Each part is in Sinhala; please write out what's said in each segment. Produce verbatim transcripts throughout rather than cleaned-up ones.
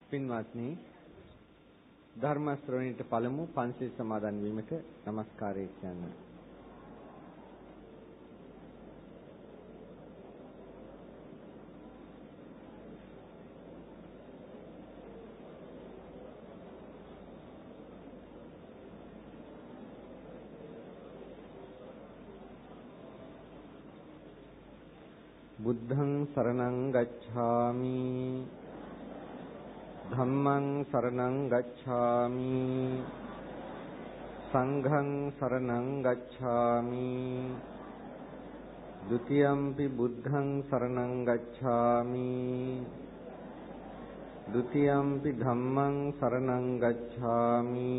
පින්වත්නි, ධර්ම ශ්‍රවණයට පළමු පන්සිල් සමාදන් වීමට নমස්කාරය කියන්න. බුද්ධං සරණං ගච්ඡාමි ධම්මං සරණං ගච්ඡාමි සංඝං සරණං ගච්ඡාමි ဒ ුතියම්පි බුද්ධං සරණං ගච්ඡාමි ဒ ුතියම්පි ධම්මං සරණං ගච්ඡාමි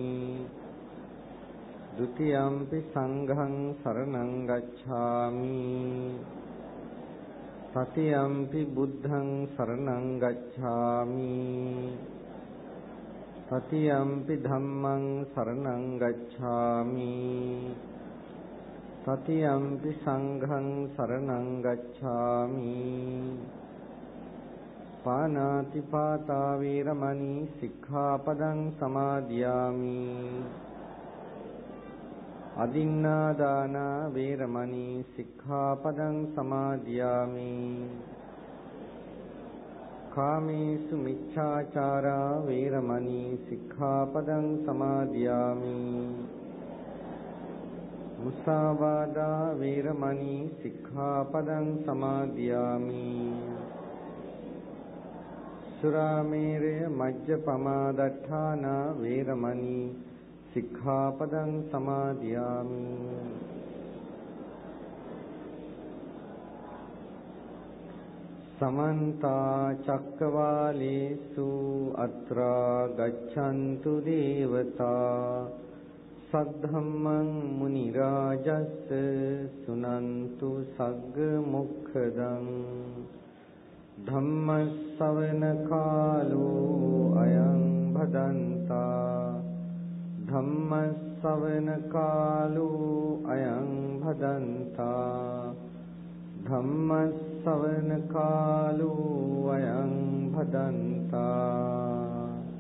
ဒ ුතියම්පි සංඝං සරණං ගච්ඡාමි තතියම්පි බුද්ධං සරණං ගච්ඡාමි තතියම්පි ධම්මං සරණං ගච්ඡාමි තතියම්පි සංඝං සරණං ගච්ඡාමි පානාති පාතා වේරමණී සික්ඛාපදං සමාදියාමි අදින්නාදානා වේරමණී සික්ඛාපදං සමාදියාමි කාමේසු මිච්ඡාචාරා වේරමණී සික්ඛාපදං සමාදියාමි මුසාවාදා වේරමණී සික්ඛාපදං සමාදියාමි සුරාමේරය මජ්ජපමාදට්ඨානා වේරමණී සික්ඛාපදං සමාදියාමි සමන්ත චක්කවාලේසු අත්‍රා ගච්ඡන්තු දේවතා සද්ධම්මං මුනි රාජස්ස සුනන්තු සග්ග මොක්ඛදං ධම්ම ශ්‍රවණ කාලෝ අයං භදන්තා ධම්ම ශ්‍රවණ කාලෝ අයං භදන්තා ධම්ම ශ්‍රවණ කාලෝ අයං භදන්තා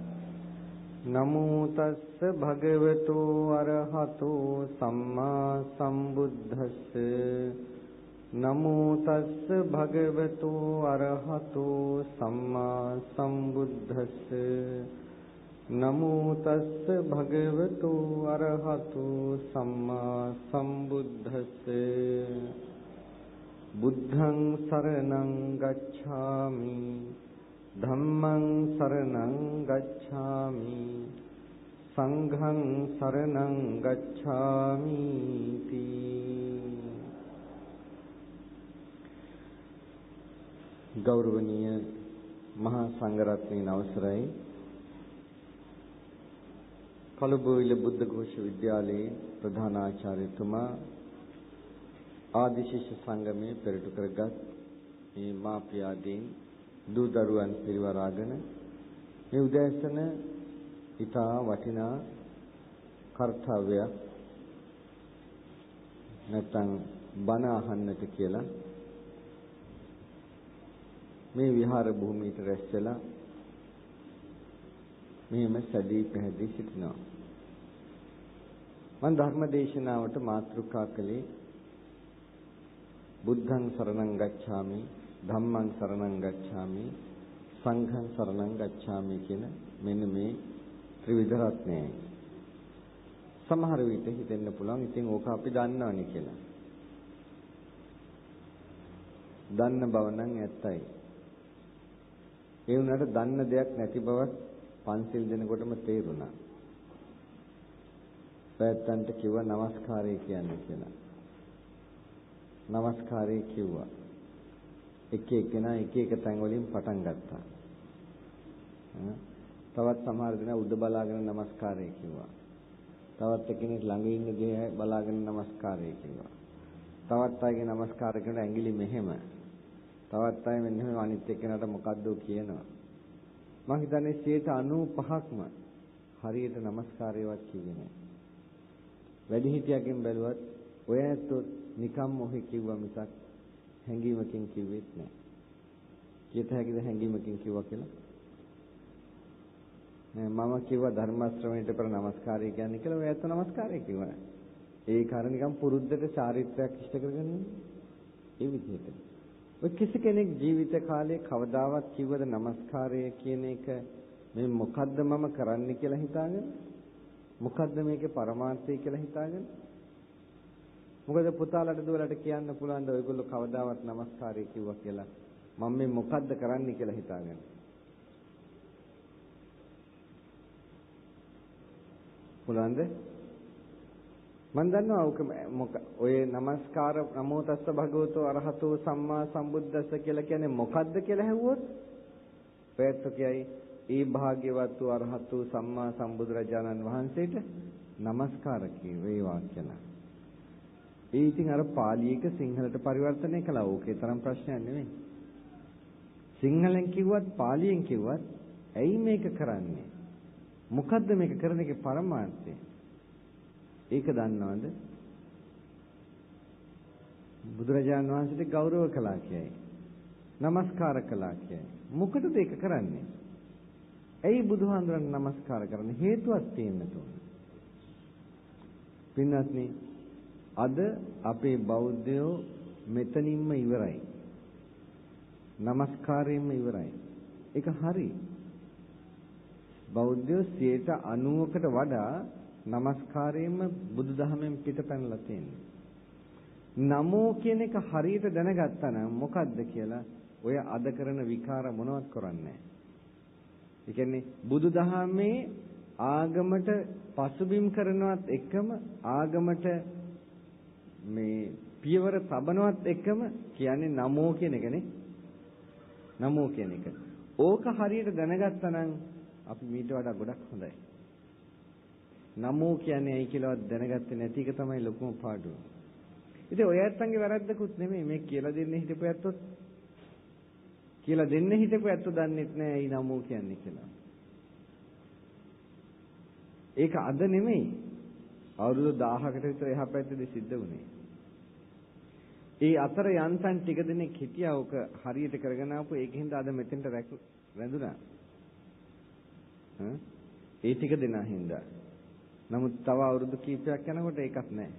නමෝ තස්ස භගවතු අරහතෝ සම්මා සම්බුද්දස්ස නමෝ තස්ස භගවතු අරහතෝ සම්මා සම්බුද්දස්ස නමෝ තස්ස භගවතු අරහතු සම්මා සම්බුද්දස්ස බුද්ධං සරණං ගච්ඡාමි ධම්මං සරණං ගච්ඡාමි සංඝං සරණං ගච්ඡාමි ගෞරවනීය මහා සංඝරත්නයේ අවසරයි කලුබෝවිල බුද්ධ ഘോഷ විද්‍යාලයේ ප්‍රධානාචාර්යතුමා ආදි ශිෂ්‍ය සංගමයේ පෙරටු කරගත් මේ මාපියාදීන් දූ දරුවන් පිරිවරාගෙන මේ උදෑසන ඊටා වටිනා කර්තව්‍යයක් නැත්නම් බණ අහන්නට කියලා මේ විහාර භූමියට රැස් වෙලා මෙහෙම සැදී පැහැදී සිටිනවා. මම ධර්ම දේශනාවට මාතෘකා කළේ බුද්ධං සරණං ගච්ඡාමි ධම්මං සරණං ගච්ඡාමි සංඝං සරණං ගච්ඡාමි කියන මෙන්න මේ ත්‍රිවිධ රත්නයයි. සමහර විට හිතෙන්න පුළුවන් ඉතින් ඕක අපි දන්නවනේ කියලා. දන්න බව නම් ඇත්තයි. ඒ වුණාට දන්න දෙයක් නැති බවත් පන්සිල් දෙනකොටම තේරුණා. පැත්තන්ට කිව්වා নমස්කාරය කියන්නේ කියලා. নমස්කාරය කිව්වා. එක එකනා එක එක තැන් වලින් පටන් ගත්තා. තවත් සමහර දෙනා උඩ බලාගෙන নমස්කාරය කිව්වා. තවත් එක්කෙනෙක් ළඟ ඉන්න දේ බලාගෙන নমස්කාරය කිව්වා. තවත් අයගේ নমස්කාර කරන ඇඟිලි මෙහෙම. තවත් අය මෙන්න මෙහෙම අනිත් එක්කෙනාට මොකද්ද කියනවා. මම හිතන්නේ සියයට අනූපහක්ම හරියට নমස්කාරයවත් කිව්වේ නැහැ. වැඩිහිටියකින් බැලුවත් ඔය ඇත්තෝ නිකම් මොහේ කිව්වා මිසක් හැංගීමකින් කිව්වෙත් නැහැ. කියත හැකිද හැංගීමකින් කිව්වා කියලා? මම කිව්වා ධර්ම ශ්‍රවණයට පෙර নমස්කාරය කියන්නේ කියලා. ඔය ඇත්ත নমස්කාරය කිව්වා. ඒ කාරණේ නිකන් පුරුද්දට චාරිත්‍රාක් ඉෂ්ට කරගෙන ඒ විදිහට. ඔය කිසි කෙනෙක් ජීවිත කාලේ කවදාවත් කිව්වද নমස්කාරය කියන එක මේ මොකද්ද මම කරන්න කියලා හිතාගෙන? මොකද්ද මේකේ පරමාර්ථය කියලා හිතාගෙන? මොකද පුතාලට දුවලට කියන්න පුළුවන් ද ඔයගොල්ලෝ කවදාවත් নমස්කාරය කිව්වා කියලා? මම මේ මොකද්ද කරන්න කියලා හිතාගෙන? පුළුවන්ද? මම දන්නවා ඔය নমස්කාර නමෝ තස්ස භගවතෝ අරහතෝ සම්මා සම්බුද්දස්ස කියලා කියන්නේ මොකද්ද කියලා ඇහුවොත් ඔයත් කියයි ඒ භාග්‍යවත් වූ අරහත් වූ සම්මා සම්බුදුරජාණන් වහන්සේට নমස්කාර වේවා කියලා. ඒ ඉතින් අර පාලියක සිංහලට පරිවර්තනය කළා. ඕකේ තරම් ප්‍රශ්නයක් නෙමෙයි. සිංහලෙන් කිව්වත් පාලියෙන් කිව්වත් ඇයි මේක කරන්නේ? මොකද්ද මේක කරන එකේ පරමාර්ථය? ඒක දන්නවද? බුදුරජාණන් වහන්සේට ගෞරව කළා කියයි. নমස්කාර කළා කියයි. මොකටද ඒක කරන්නේ? ඇයි බුදුහාඳුරන් নমස්කාර කරන්නේ? හේතුවක් තියෙන්න ඕන. පින්වත්නි, අද අපේ බෞද්ධයෝ මෙතනින්ම ඉවරයි. নমස්කාරයෙන්ම ඉවරයි. ඒක හරි. බෞද්ධයෝ සියයට අනූවකට වඩා নমස්කාරයෙන්ම බුදුදහමෙන් පිටපැනලා තියෙනවා. නමෝ කියන එක හරියට දැනගත්තා නම් මොකද්ද කියලා ඔය අද කරන විකාර මොනවත් කරන්නේ නැහැ. ඒ කියන්නේ බුදුදහමේ ආගමට පසුබිම් කරනවත් එකම ආගමට මේ පියවර තබනවත් එකම කියන්නේ නමෝ කියන එකනේ. නමෝ කියන එක. ඕක හරියට දැනගත්තා නම් අපි මීට වඩා ගොඩක් හොඳයි. නමෝ කියන්නේ ඇයි කියලාවත් දැනගත්තේ නැති එක තමයි ලොකුම පාඩුව. ඉතින් ඔය ඇත්තන්ගේ වැරද්දකුත් නෙමෙයි මේ කියලා දෙන්නේ හිටපු ඇත්තොත්. කියලා දෙන්නේ හිටපු ඇත්තෝ දන්නෙත් නෑ ඇයි නමෝ කියන්නේ කියලා. ඒක අද නෙමෙයි. අවුරුදු දහයකට විතර එහා පැත්තේදී සිද්ධ වුණේ. ඒ අතර යන්තම් ටික දෙනෙක් හිටියා ඔක හරියට කරගෙන ආපු ඒකින්ද අද මෙතෙන්ට රැඳුණා. ඒ ටික දෙනා හින්දා. නමුත් තව අවුරුදු කීපයක් යනකොට ඒකත් නැහැ.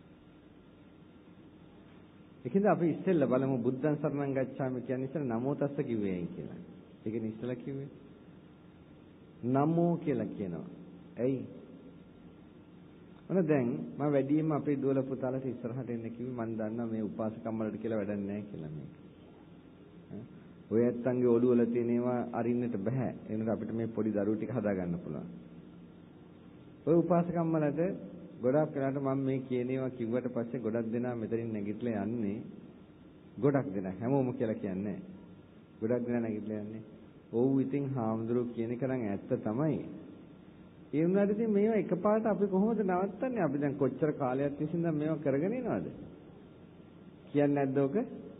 ඒකින්ද අපි ඉස්සෙල්ලා බලමු බුද්ධං සරණං ගච්ඡාමි කියන්නේ ඉස්සෙල්ලා නමෝ තස්ස කිව්වේ ඇයි කියලා. ඒකනේ ඉස්සෙල්ලා කිව්වේ. නමෝ කියලා කියනවා. ඇයි? ඔන්න දැන් මම වැඩියෙන්ම අපේ දුවල පුතාලට ඉස්සරහට එන්න කිව්වේ මම දන්නවා මේ උපාසකම්මලට කියලා වැඩක් නැහැ කියලා මේක. ඔය ඇත්තන්ගේ ඔළුව වල තියෙන ඒවා අරින්නට බෑ. ඒ වුණාට අපිට මේ පොඩි දරුවෝ ටික හදා ගන්න පුළුවන්. ඔය උපාසකම්මලට ගොඩක් වෙලාට මම මේ කියන ඒවා කිව්වට පස්සේ ගොඩක් දෙනා මෙතනින් නැගිටලා යන්නේ. ගොඩක් දෙනා හැමෝම කියලා කියන්නේ. ගොඩක් දෙනා නැගිටලා යන්නේ. ඔව් ඉතින් හාමුදුරුවෝ කියන එක නම් ඇත්ත තමයි. ඒ වුණාට ඉතින් මේවා එකපාරට අපි කොහොමද නවත්තන්නේ? අපි දැන් කොච්චර කාලයක් තිස්සේ ඉඳන් මේවා කරගෙන යනවද? කියන්නේ නැද්ද ඔක?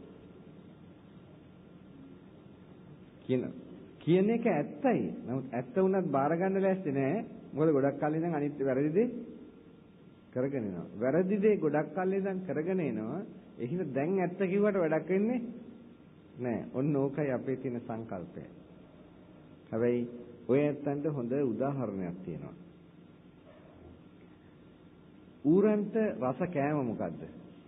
කියන කියන එක ඇත්තයි. නමුත් ඇත්ත වුණත් බාර ගන්න ලෑස්ති නෑ. මොකද ගොඩක් කල් ඉඳන් අනිත් වැරදි දේ කරගෙන යනවා. වැරදි දේ ගොඩක් කල් ඉඳන් කරගෙන එනවා. ඒ හින්දා දැන් ඇත්ත කිව්වට වැඩක් වෙන්නේ නෑ. ඔන්න ඕකයි අපේ තියෙන සංකල්පය. හැබැයි ඔය ඇත්තන්ට හොඳ උදාහරණයක් තියෙනවා. ඌරන්ට රස කෑම මොකද්ද?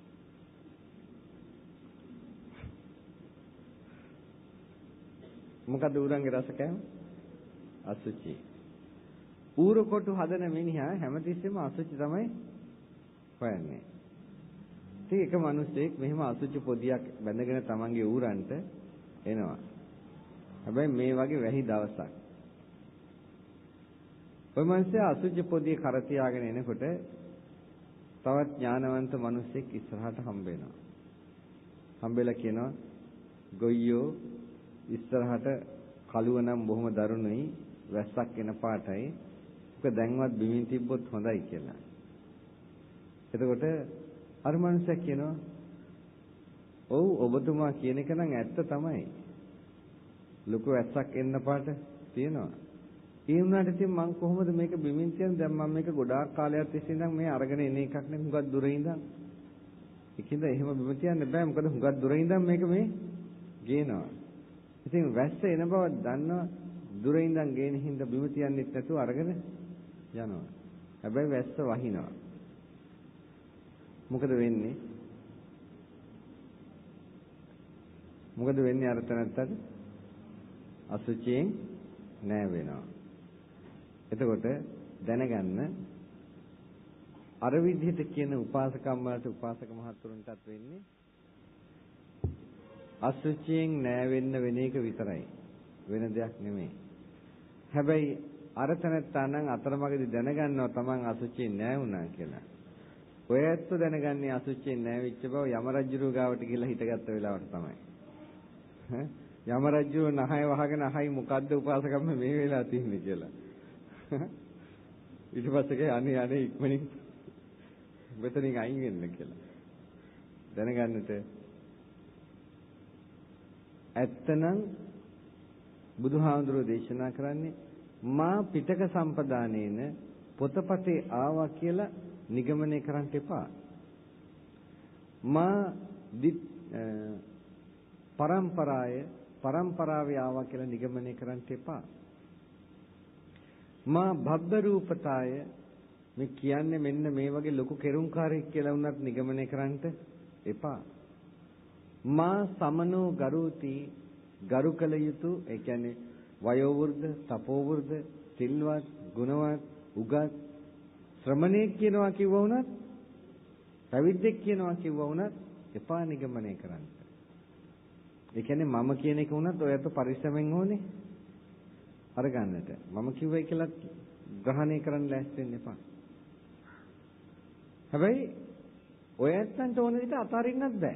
මොකද්ද ඌරන්ගේ රස කෑම? අසුචි. ඌර කොටු හදන මිනිහා හැමතිස්සෙම අසුචි තමයි හොයන්නේ. ඉතින් එක මිනිහෙක් මෙහෙම අසුචි පොදියක් බැඳගෙන තමන්ගේ ඌරන්ට එනවා. හැබැයි මේ වගේ වැහි දවසක්. ඔය මිනිහා අසුචි පොදිය කර තියාගෙන එනකොට තවත් ඥානවන්ත මිනිහෙක් ඉස්සරහට හම්බ වෙනවා. හම්බෙලා කියනවා ගොයියෝ ඉස්සරහට කළුව නම් බොහොම දරුණුයි වැස්සක් එන පාටයි. ඔක දැන්වත් බිමින් තිබ්බොත් හොඳයි කියලා. එතකොට අර මනුස්සයා කියනවා ඔව් ඔබතුමා කියන එක නම් ඇත්ත තමයි. ලොකු වැස්සක් එන්න පාට තියෙනවා. ඒ වුණාට ඉතින් මම කොහොමද මේක බිමින් තියන්නේ? දැන් මම මේක ගොඩාක් කාලයක් තිස්සේ ඉඳන් මේ අරගෙන එන එකක් නේ හුඟක් දුර ඉඳන්. ඒකින්ද එහෙම බිම තියන්න බෑ. මොකද හුඟක් දුර ඉඳන් මේක මේ ගේනවා. ඉතින් වැස්ස එන බව දන්නවා දුරින් ඉඳන් ගේන හින්දා බිම තියන්නෙත් නැතුව අරගෙන යනවා. හැබැයි වැස්ස වහිනවා. මොකද වෙන්නේ? මොකද වෙන්නේ අර තැනත්තට? අසුචියෙන් නෑ වෙනවා. එතකොට දැනගන්න අර විදිහට කියන උපාසකම් වලට උපාසක මහතුරුන්ටත් වෙන්නේ අසුචියෙන් නෑ වෙන්න වෙන එක විතරයි. වෙන දෙයක් නෙමෙයි. හැබැයි අර තැනත්තා නම් අතරමඟදී දැනගන්නවා Taman අසුචියෙන් නෑ වුණා කියලා. ඔය ඇත්ත දැනගන්නේ අසුචියෙන් නෑ වෙච්ච බව යම රජුරුව ගාවට ගිහලා හිටගත්ත වෙලාවට තමයි. යම රජුරුව නහය වහගෙන අහයි මොකද්ද උපාසකම්ම මේ වෙලාව තියෙන්නේ කියලා. ඊට පස්සේ අනේ අනේ ඉක්මනින් මෙතනින් අයින් වෙන්න කියලා. දැනගන්නට ඇත්තනම් බුදුහාමුදුරුවෝ දේශනා කරන්නේ මා පිටක සම්පදානේන පොතපතේ ආවා කියලා නිගමනය කරන්න එපා. මා පරම්පරාය පරම්පරාවේ ආවා කියලා නිගමනය කරන්න එපා. මා භබ්බ රූපතාය මේ කියන්නේ මෙන්න මේ වගේ ලොකු කෙරුම්කාරයෙක් කියලා වුණත් නිගමනය කරන්න එපා. මා සමනෝ ගරුති ගරු කළ යුතු ඒ කියන්නේ වයෝ වෘද්ධ, තපෝ වෘද්ධ, සිල්වත්, ගුණවත්, උගත් ශ්‍රමණෙක් කියනවා කිව්වා වුණත්, පැවිද්දෙක් කියනවා කිව්වා වුණත් එපා නිගමනය කරන්න. ඒ කියන්නේ මම කියන එක වුණත් ඔයත් පරිස්සමෙන් ඕනේ අරගන්නට. මම කිව්වයි කියලා ග්‍රහණය කරන්න ලෑස්ති වෙන්න එපා. හැබැයි ඔයත්න්ට ඕන විදිහට අතාරින්නත් බෑ.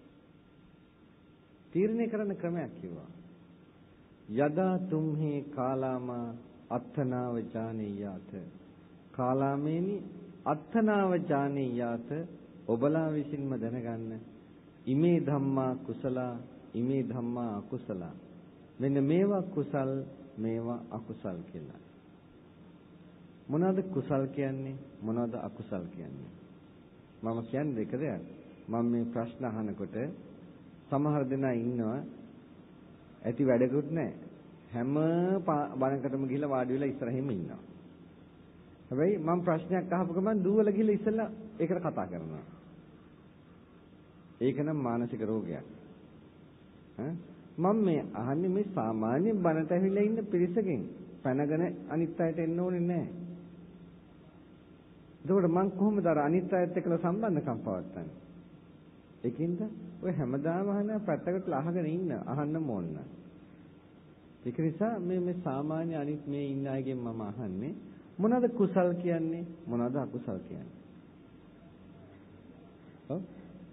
තීරණය කරන්න ක්‍රමයක් කිව්වා. යදා තුම්හි කාලාමා අත්තනාව ජානීයාත. කාලාමේනි අත්තනාව ජානීයාත ඔබලා විසින්ම දැනගන්න. ඉමේ ධම්මා කුසලා ඉමේ ධම්මා අකුසලා. මෙන්න මේවා කුසල් මේවා අකුසල් කියලා. මොනවාද කුසල් කියන්නේ මොනවාද අකුසල් කියන්නේ? මම කියන්නේ දෙක දෙයක්. මම මේ ප්‍රශ්න අහනකොට සමහර දෙනා ඉන්නවා ඇති වැඩකුත් නැහැ. හැම බණකටම ගිහිල්ලා වාඩි වෙලා ඉස්සරහින්ම ඉන්නවා. හැබැයි මම ප්‍රශ්නයක් අහපු ගමන් දුවල ගිහිල්ලා ඉස්සෙල්ලා ඒකට කතා කරනවා. ඒක නම් මානසික රෝගයක්. ඈ මම මේ අහන්නේ මේ සාමාන්‍ය බණට ඇවිල්ලා ඉන්න පිරිසකින් පැනගෙන අනිත් අයට එන්න ඕනේ නැහැ. එතකොට මම කොහොමද අර අනිත් අයත් එක්කලා සම්බන්ධකම් පවත්වන්නේ? ඒකින්ද ඔය හැමදාම අහන පැත්තකට අහගෙන ඉන්න අහන්න ඕන. ඒක නිසා මේ මේ සාමාන්‍ය අනිත් මේ ඉන්න අයගෙන් මම අහන්නේ මොනවාද කුසල් කියන්නේ මොනවාද අකුසල් කියන්නේ? ඔව්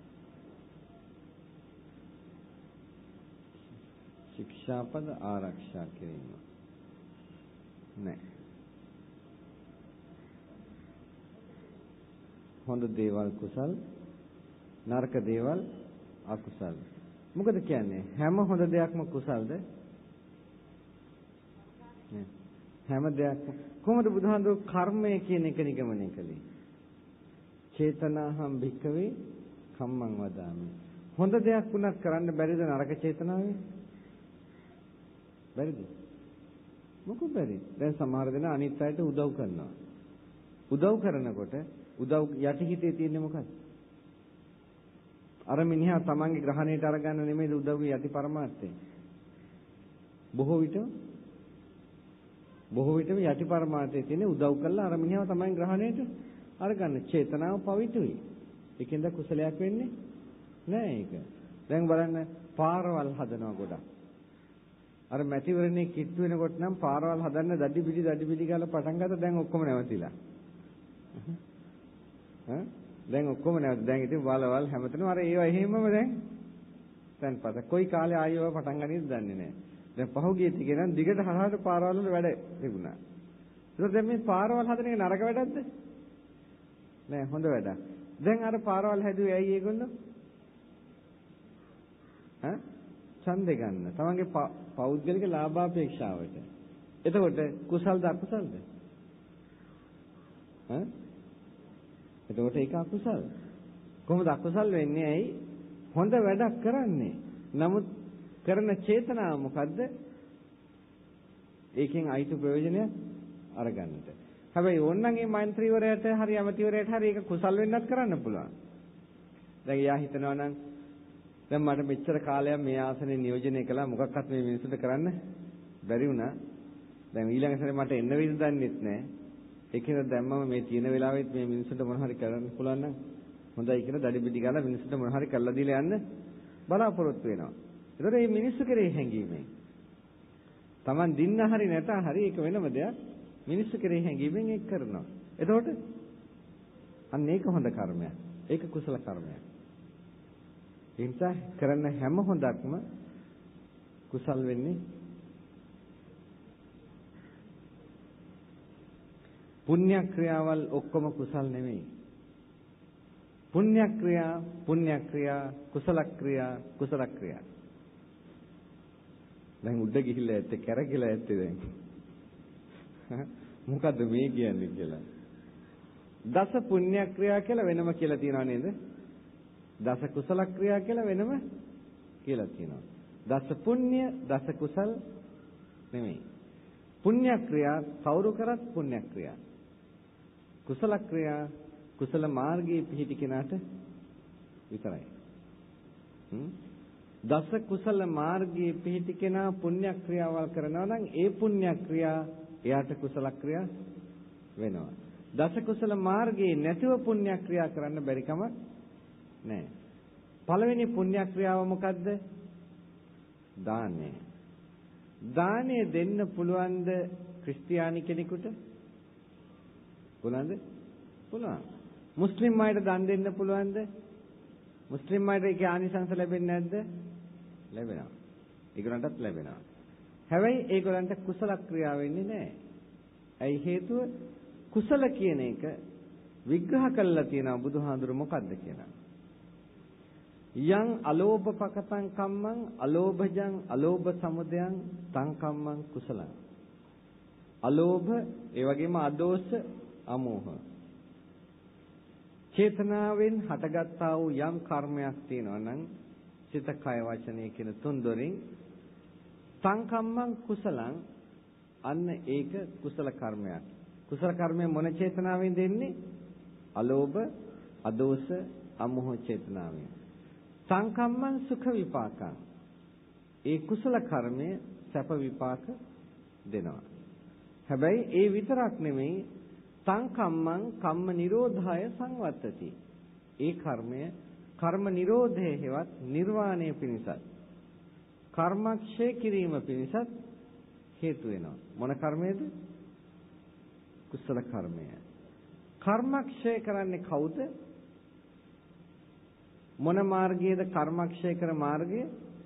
ශික්ෂාපද ආරක්ෂා කිරීම නෑ. හොඳ දේවල් කුසල් නරක දේවල් අකුසල්. මොකද කියන්නේ හැම හොඳ දෙයක්ම කුසල්ද? නෑ. හැම දෙයක්ම කොහොමද බුදුහාමුදුරුවෝ කර්මය කියන එක නිගමනය කළේ? චේතනාහම් භික්කවේ කම්මං වදාමි. හොඳ දෙයක් වුණත් කරන්න බැරිද නරක චේතනාවේ? බැරිද? මොකද බැරි? දැන් සමහර දෙනා අනිත් අයට උදව් කරනවා. උදව් කරනකොට උදව් යටිහිතේ තියෙන්නේ මොකක්ද? අර මිනිහා තමන්ගේ ග්‍රහණයට අරගන්න නෙමෙයි උදව්වේ යටි පරමාර්ථය. බොහෝ විට බොහෝ විට යටි පරමාර්ථයේ තියෙන උදව් කළා අර මිනිහා තමන් ග්‍රහණයට අරගන්න චේතනාව පවිතුයි. ඒකෙන්ද කුසලයක් වෙන්නේ නෑ ඒක. දැන් බලන්න පාරවල් හදනවා ගොඩක්. අර මැතිවරණේ කිට්ටු වෙනකොට නම් පාරවල් හදන්න දඩි පිටි දඩි පිටි ගාලා පටන් ගත්තා දැන් ඔක්කොම නැවතිලා. හා දැන් ඔක්කොම නැවත දැන් ඉතින් වලවල් හැමතැනම අර ඒවා එහෙමම දැන් දැන් පත කොයි කාලේ ආයෙව පටන් ගන්නේද දන්නේ නැහැ. දැන් පහුගිය ටිකේ නම් දිගට හරහාට පාරවල් වල වැඩ තිබුණා. ඒක දැන් මේ පාරවල් හදන එක නරක වැඩක්ද? නෑ හොඳ වැඩක්. දැන් අර පාරවල් හැදුවේ ඇයි ඒගොල්ලෝ? ඈ ඡන්දේ ගන්න. තමන්ගේ පෞද්ගලික ලාභාපේක්ෂාවට. එතකොට කුසල්ද අකුසල්ද? ඈ එතකොට ඒක අකුසල්. කොහොමද අකුසල් වෙන්නේ? ඇයි? හොඳ වැඩක් කරන්නේ. නමුත් කරන චේතනාව මොකද්ද? ඒකෙන් අයිති ප්‍රයෝජනය අරගන්නට. හැබැයි ඕනනම් මේ මන්ත්‍රීවරයාට හරි ඇමතිවරයාට හරි ඒක කුසල් වෙන්නත් කරන්න පුළුවන්. දැන් යා හිතනවා නම් දැන් මට මෙච්චර කාලයක් මේ ආසනේ නියෝජනය කළා මොකක්වත් මේ මිනිස්සුන්ට කරන්න බැරි වුණා. දැන් ඊළඟ සැරේ මට එන්න වෙයිද දන්නෙත් නැහැ. ඒකේද දැම්මම මේ තියෙන වෙලාවෙත් මේ මිනිස්සුන්ට මොන හරි කරන්න පුළුවන් නම් හොඳයි කියලා දඩි බිඩි ගාලා මිනිස්සුන්ට මොන හරි කරලා දීලා යන්න බලාපොරොත්තු වෙනවා. ඒතකොට මේ මිනිස්සු කෙරෙහි හැංගීමෙන් Taman දින්න හරි නැත හරි ඒක වෙනම දෙයක්. මිනිස්සු කෙරෙහි හැංගීමෙන් ඒක කරනවා. එතකොට අන්න ඒක හොඳ කර්මයක්. ඒක කුසල කර්මයක්. ඒ නිසා කරන හැම හොඳක්ම කුසල් වෙන්නේ. පුණ්‍ය ක්‍රියාවල් ඔක්කොම කුසල් නෙමෙයි. පුණ්‍ය ක්‍රියා, පුණ්‍ය ක්‍රියා, කුසල ක්‍රියා, කුසල ක්‍රියා. දැන් උඩ ගිහිල්ලා ඇත්තේ කැරකිලා ඇත්තේ දැන්. මොකද්ද මේ කියන්නේ කියලා. දස පුණ්‍ය ක්‍රියා කියලා වෙනම කියලා තියනවා නේද? දස කුසල ක්‍රියා කියලා වෙනම කියලා තියෙනවා. දස පුණ්‍ය, දස කුසල් නෙමෙයි. පුණ්‍ය ක්‍රියා කවුරු කරත් පුණ්‍ය ක්‍රියා. කුසල ක්‍රියා කුසල මාර්ගයේ පිහිටි කෙනාට විතරයි. දස කුසල මාර්ගයේ පිහිටි කෙනා පුණ්‍ය ක්‍රියාවල් කරනවා නම් ඒ පුණ්‍ය ක්‍රියා එයාට කුසල ක්‍රියා වෙනවා. දස කුසල මාර්ගයේ නැතිව පුණ්‍ය ක්‍රියා කරන්න බැරි කමක් නැහැ. පළවෙනි පුණ්‍ය ක්‍රියාව මොකද්ද? දානය. දානය දෙන්න පුළුවන්ද ක්‍රිස්තියානි කෙනෙකුට? පුළුවන්ද? පුළුවන්. මුස්ලිම් අයට දන් දෙන්න පුළුවන්ද? මුස්ලිම් අයට ඒකේ ආනිසංස ලැබෙන්නේ නැද්ද? ලැබෙනවා. ඒගොල්ලන්ටත් ලැබෙනවා. හැබැයි ඒගොල්ලන්ට කුසල ක්‍රියා වෙන්නේ නැහැ. ඇයි හේතුව? කුසල කියන එක විග්‍රහ කළා තියෙනවා බුදුහාඳුර මොකද්ද කියලා. යං අලෝභ පකතං කම්මං අලෝභජං අලෝභ සමුදයං තං කම්මං කුසලං. අලෝභ ඒ වගේම අදෝෂ අමෝහ. චේතනාවෙන් හටගත්තා වූ යම් කර්මයක් තියෙනවා නම් සිත කය වචනය කියන තුන් දොරින් තං කම්මං කුසලං අන්න ඒක කුසල කර්මයක්. කුසල කර්මය මොන චේතනාවෙන් දෙන්නේ? අලෝභ අදෝෂ අමෝහ චේතනාවෙන්. සංකම්මං සුඛ විපාකං. ඒ කුසල කර්මය සැප විපාක දෙනවා. හැබැයි ඒ විතරක් නෙමෙයි සංකම්මං කම්ම නිරෝධාය සංවත්තති. ඒ කර්මය කර්ම නිරෝධයේ හෙවත් නිර්වාණය පිණිසත් කර්මක්ෂය කිරීම පිණිසත් හේතු වෙනවා. මොන කර්මයේද? කුසල කර්මය. කර්මක්ෂය කරන්නේ කවුද? මොන මාර්ගයේද කර්මක්ෂය කර මාර්ගය?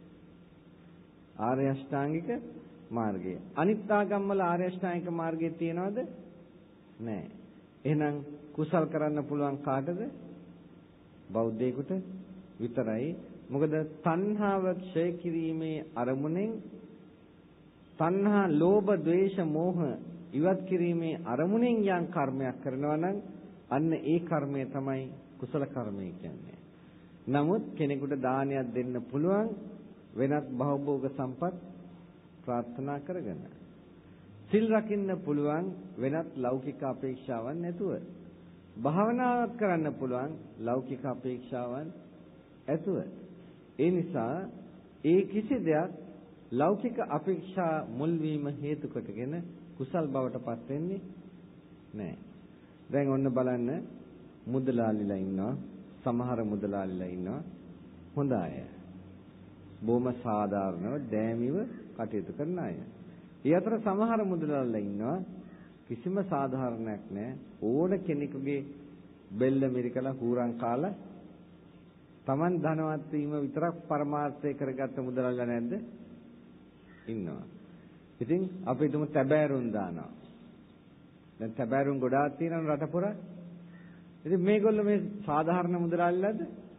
ආර්ය අෂ්ටාංගික මාර්ගය. අනිත් ආගම් වල ආර්ය අෂ්ටාංගික මාර්ගය තියනවද? නැහැ. එහෙනම් කුසල් කරන්න පුළුවන් කාටද? බෞද්ධයෙකුට විතරයි. මොකද තණ්හාව ක්ෂය කිරීමේ අරමුණෙන් තණ්හා, ලෝභ, ද්වේෂ, මෝහ ඉවත් කිරීමේ අරමුණෙන් යම් කර්මයක් කරනවා නම් අන්න ඒ කර්මය තමයි කුසල කර්මය කියන්නේ. නමුත් කෙනෙකුට දානයක් දෙන්න පුළුවන් වෙනත් භවභෝග සම්පත් ප්‍රාර්ථනා කරගෙන. සිල් රකින්න පුළුවන් වෙනත් ලෞකික අපේක්ෂාවන් නැතුව. භාවනාවක් කරන්න පුළුවන් ලෞකික අපේක්ෂාවන් ඇතුව. ඒ නිසා ඒ කිසි දෙයක් ලෞකික අපේක්ෂා මුල් වීම හේතු කොටගෙන කුසල් බවට පත් වෙන්නේ නැහැ. දැන් ඔන්න බලන්න මුදලාලිලා ඉන්නවා. සමහර මුදලාලිලා ඉන්නවා හොඳ අය. බොහොම සාධාරණව දෑමිව කටයුතු කරන අය. ඒ අතර සමහර මුදලාලිලා ඉන්නවා කිසිම සාධාරණයක් නැහැ. ඕන කෙනෙකුගේ බෙල්ල මිරිකලා හූරන් කාලා Taman ධනවත් වීම විතරක් පරමාර්ථය කරගත්ත මුදලාලිලා නැද්ද? ඉන්නවා. ඉතින් අපි හිතමු තැබෑරුම් දානවා. දැන් තැබෑරුම් ගොඩාක් තියෙනවා රට පුරා. ඉතින් මේගොල්ලෝ මේ සාධාරණ මුදලාලිලාද?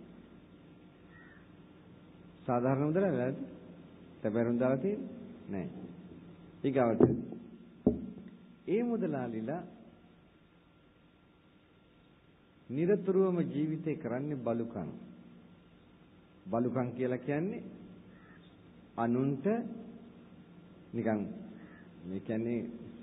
සාධාරණ මුදලාලිලාද? තැබෑරුම් දාලා තියෙන්නේ නැහැ. ඊගාවට ඒ මුදලාලිලා නිරතුරුවම ජීවිතේ කරන්නේ බලුකම්. බලුකම් කියලා කියන්නේ අනුන්ට නිකන් මේ කියන්නේ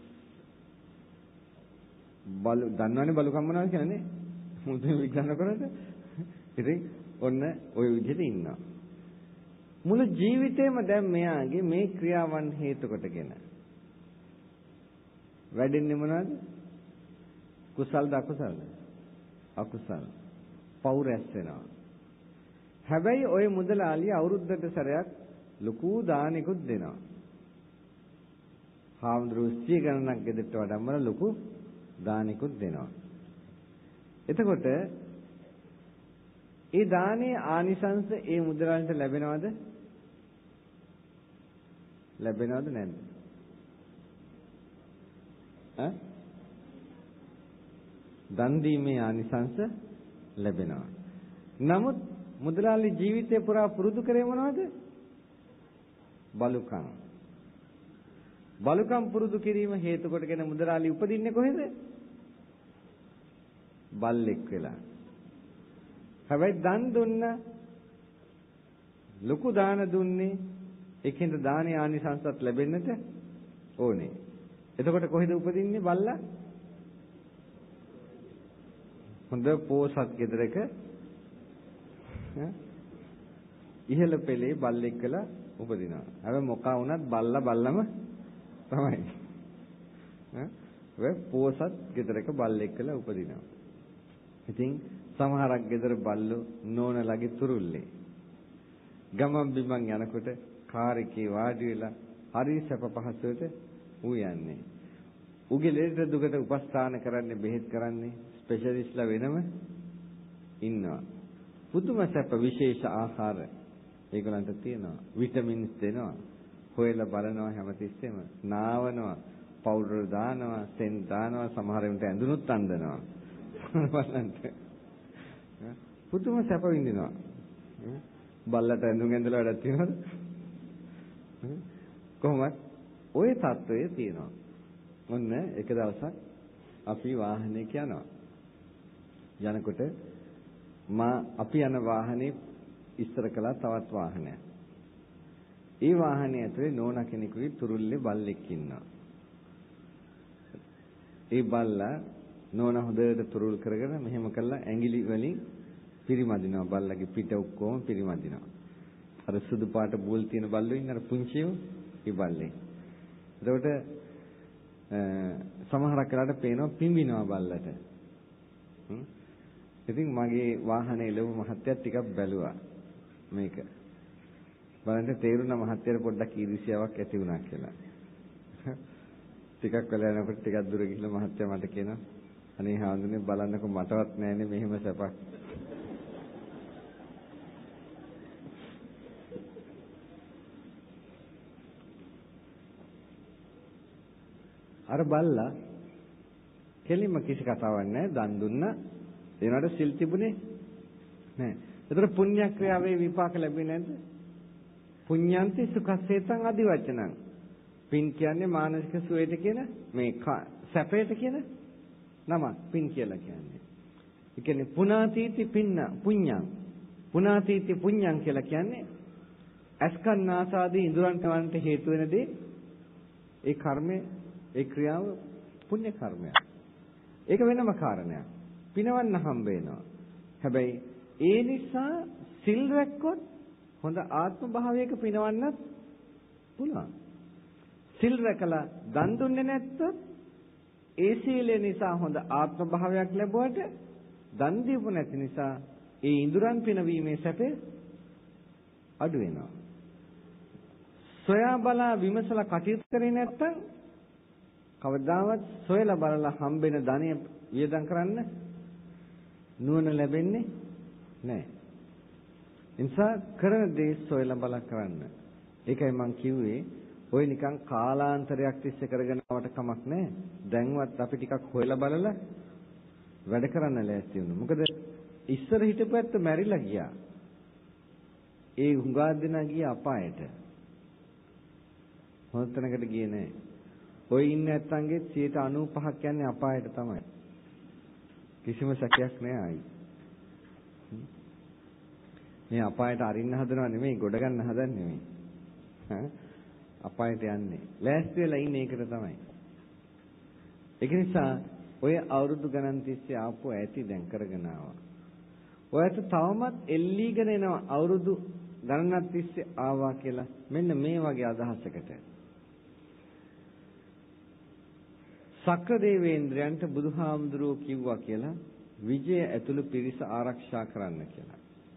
බලු දන්නවනේ බලුකම් මොනවද කියලා නේ. මුදුන් විග්‍රහ කරනකොට ඉතින් ඔන්න ওই විදිහට ඉන්නවා. මුළු ජීවිතේම දැන් මෙයාගේ මේ ක්‍රියාවන් හේතු කොටගෙන වැඩෙන්නේ මොනවද? කුසල්ද අකුසල්ද? අකුසල්. පව් රැස් වෙනවා. හැබැයි ওই මුදලාලිය අවුරුද්දට සැරයක් ලොකු දානෙකුත් දෙනවා. හාමුදුරුවෝ සිය ගණනක් ගෙදරට වඩම්මල ලොකු දානෙකුත් දෙනවා. එතකොට ඒ දානේ ආනිසංස ඒ මුදලාලිට ලැබෙනවද? ලැබෙනවද නැද්ද? ඈ? දන් දීමේ ආනිසංස ලැබෙනවා. නමුත් මුදලාලි ජීවිතය පුරා පුරුදු කරේ මොනවද? බලුකම්. බලුකම් පුරුදු කිරීම හේතු කොටගෙන මුදලාලි උපදින්නේ කොහෙද? බල්ලෙක් වෙලා. හැබැයි දන් දුන්න ලොකු දාන දුන්නේ ඒකෙන්ද දානේ ආනිසංසත් ලැබෙන්නට ඕනේ. එතකොට කොහෙද උපදින්නේ බල්ලා? හොඳ පෝසත් ගෙදරක ඉහළ පෙළේ බල්ලෙක් කියලා උපදිනවා. හැබැයි මොකා වුණත් බල්ලා බල්ලම තමයි. ඈ පෝසත් ගෙදරක බල්ලෙක් කියලා උපදිනවා. ඉතින් සමහරක් ගෙදර බල්ලෝ නෝනලගේ තුරුල්ලේ. ගමන් බිමන් යනකොට කාර් එකේ වාඩි වෙලා හරි සැප පහසුවට ඌ යන්නේ. ඌගේ ලෙඩ දුකට උපස්ථාන කරන්නේ බෙහෙත් කරන්නේ ස්පෙෂලිස්ට්ලා වෙනම ඉන්නවා. පුදුම සැප විශේෂ ආහාර ඒගොල්ලන්ට තියෙනවා. විටමින්ස් දෙනවා. හොයලා බලනවා හැමතිස්සෙම. නාවනවා, පවුඩර් දානවා, සෙන් දානවා, සමහර වෙලට ඇඳුනුත් අඳිනවා. බලන්න. පුදුම සැප විඳිනවා. බල්ලට ඇඳුම් ඇඳලා වැඩක් තියෙනවද? කොහොමද? ওই තත්වයේ තියෙනවා. ඔන්න එක දවසක් අපි වාහනයක යනවා. යනකොට මා අපි යන වාහනේ ඉස්සර කළා තවත් වාහනයක්. ඒ වාහනේ ඇතුලේ නෝනා කෙනෙකුගේ තුරුල්ලේ බල්ලෙක් ඉන්නවා. ඒ බල්ලා නෝනා හොඳට තුරුල් කරගෙන මෙහෙම කළා ඇඟිලි වලින් පිරිමදිනවා. බල්ලගේ පිට ඔක්කොම පිරිමදිනවා. අර සුදු පාට බෝල් තියෙන බල්ලෝ ඉන්න අර පුංචියෝ ඒ බල්ලේ. එතකොට සමහරක් වෙලාවට පේනවා පිඹිනවා බල්ලට. ඉතින් මගේ වාහනේ ලොකු මහත්තයා ටිකක් බැලුවා මේක. බලන්න තේරුණා මහත්තයාට පොඩ්ඩක් ඊර්ෂ්‍යාවක් ඇති වුණා කියලා. ටිකක් වෙලා යනකොට ටිකක් දුර ගිහිල්ලා මහත්තයා මට කියනවා අනේ හාමුදුරනේ බලන්නකො මටවත් නැහැනේ මෙහෙම සැපක්. අර බල්ලා කෙලින්ම කිසි කතාවක් නැහැ දන් දුන්නා ඒනට සිල් තිබුණේ නැහැ. ඒතර පුණ්‍ය ක්‍රියාවේ විපාක ලැබෙන්නේ නැද්ද? පුඤ්ඤන්ති සුඛසේතං අදිවචනං. පින් කියන්නේ මානසික සුවයට කියන මේ සැපයට කියන නම පින් කියලා කියන්නේ. ඒ කියන්නේ පුනාතීති පින්න පුඤ්ඤං. පුනාතීති පුඤ්ඤං කියලා කියන්නේ අස්කන්නාසාදී ඉඳුරන් කවන්ට හේතු වෙන දේ ඒ කර්මය ඒ ක්‍රියාව පුණ්‍ය කර්මයක්. ඒක වෙනම කාරණයක්. පිනවන්න හම්බ වෙනවා. හැබැයි ඒ නිසා සිල් රැක්කොත් හොඳ ආත්ම භාවයක පිනවන්නත් පුළුවන්. සිල් රැකලා දන් දුන්නේ නැත්නම් ඒ සීලය නිසා හොඳ ආත්ම භාවයක් ලැබුවට දන් දීපු නැති නිසා ඒ ඉඳුරන් පිනවීමේ සැපේ අඩු වෙනවා. සොයා බලා විමසලා කටයුතු කරේ නැත්නම් කවදාවත් සොයලා බලලා හම්බෙන ධනය වියදම් කරන්න නුවණ ලැබෙන්නේ නැහැ. නිසා කරන දේ සොයලා බලා කරන්න. ඒකයි මම කිව්වේ ඔය නිකන් කාලාන්තරයක් තිස්සේ කරගෙන ආවට කමක් නැහැ. දැන්වත් අපි ටිකක් හොයලා බලලා වැඩ කරන්න ලෑස්ති වුණා. මොකද ඉස්සර හිටපු ඇත්ත මැරිලා ගියා. ඒ හුඟා දෙනා ගිය අපායට. හොඳ තැනකට ගියේ නැහැ. ඔය ඉන්න ඇත්තන්ගේ සියයට අනූපහක් යන්නේ අපායට තමයි. කිසිම සැකයක් නැහැ ආයි. මේ අපායට අරින්න හදනව නෙමෙයි, ගොඩ ගන්න හදන්නේ නෙමෙයි. අපායට යන්නේ. ලෑස්ති වෙලා ඉන්නේ ඒකට තමයි. ඒක නිසා ඔය අවුරුදු ගණන් තිස්සේ ආපු ඇති දැන් කරගෙන ආවා. ඔයත් තවමත් එල්ලීගෙන එනවා අවුරුදු ගණනක් තිස්සේ ආවා කියලා. මෙන්න මේ වගේ අදහසකට. සක්‍ර දේවේන්ද්‍රයන්ට බුදුහාමුදුරුවෝ කිව්වා කියලා විජය ඇතුළු පිරිස ආරක්ෂා කරන්න කියලා.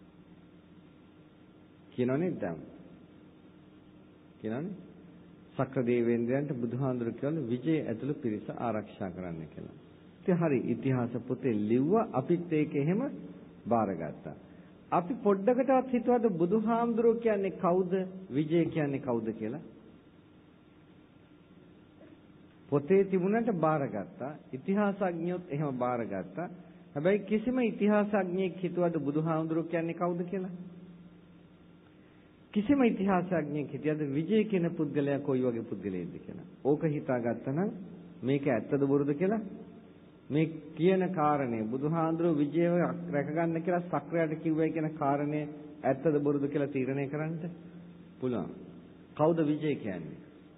කියනවනේ දැන්. කියනවනේ සක්‍ර දේවේන්ද්‍රයන්ට බුදුහාමුදුරුවෝ කියලා විජය ඇතුළු පිරිස ආරක්ෂා කරන්න කියලා. ඉතින් හරි ඉතිහාස පොතේ ලිව්වා අපිත් ඒක එහෙම බාරගත්තා. අපි පොඩ්ඩකටවත් හිතුවද බුදුහාමුදුරුවෝ කියන්නේ කවුද විජය කියන්නේ කවුද කියලා? පොතේ තිබුණාට බාරගත්තා. ඉතිහාසඥයොත් එහෙම බාරගත්තා. හැබැයි කිසිම ඉතිහාසඥයෙක් හිතුවද බුදුහාමුදුරුවෝ කියන්නේ කවුද කියලා? කිසිම ඉතිහාසඥයෙක් හිතියද විජය කියන පුද්ගලයා කොයි වගේ පුද්ගලයෙක්ද කියලා? ඕක හිතාගත්තා නම් මේක ඇත්තද බොරුද කියලා මේ කියන කාරණේ බුදුහාඳුරෝ විජයව රැකගන්න කියලා සක්‍රයට කිව්වයි කියන කාරණේ ඇත්තද බොරුද කියලා තීරණය කරන්න පුළුවන්. කවුද විජය කියන්නේ?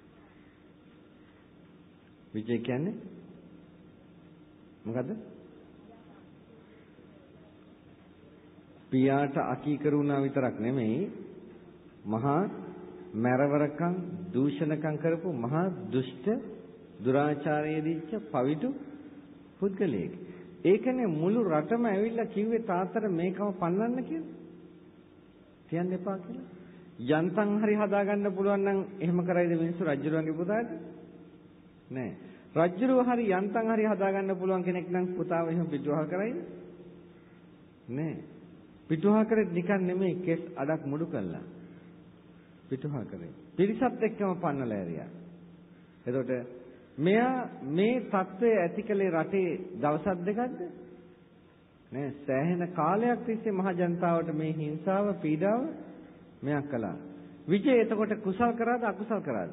විජය කියන්නේ මොකද්ද? පියාට අකීකරුණා විතරක් නෙමෙයි මහා මරවරකම් දූෂණකම් කරපු මහා දුෂ්ට දුරාචාරයේ දිච්ච පවිතු පුද්ගලයෙක්. ඒකනේ මුළු රටම ඇවිල්ලා කිව්වේ තාත්තට මේකම පන්නන්න කියලා. කියන්න එපා කියලා. යන්තම් හරි හදාගන්න පුළුවන් නම් එහෙම කරයිද මිනිස්සු රජුරුවන්ගේ පුතාට? නෑ. රජුරුව හරි යන්තම් හරි හදාගන්න පුළුවන් කෙනෙක් නම් පුතාව එහෙම පිටුවහ කරයිද? නෑ. පිටුවහ කරෙත් නිකන් නෙමෙයි කෙස් අඩක් මුඩු කළා. පිටුවහ කරේ. පිරිසත් එක්කම පන්නලා ඇරියා. එතකොට මෙයා මේ தત્ත්වය ඇති කළේ රටේ දවසක් දෙකක්ද? නෑ සෑහෙන කාලයක් තිස්සේ මහ ජනතාවට මේ හිංසාව පීඩාව මෙයා කළා. විජය එතකොට කුසල් කරාද අකුසල් කරාද?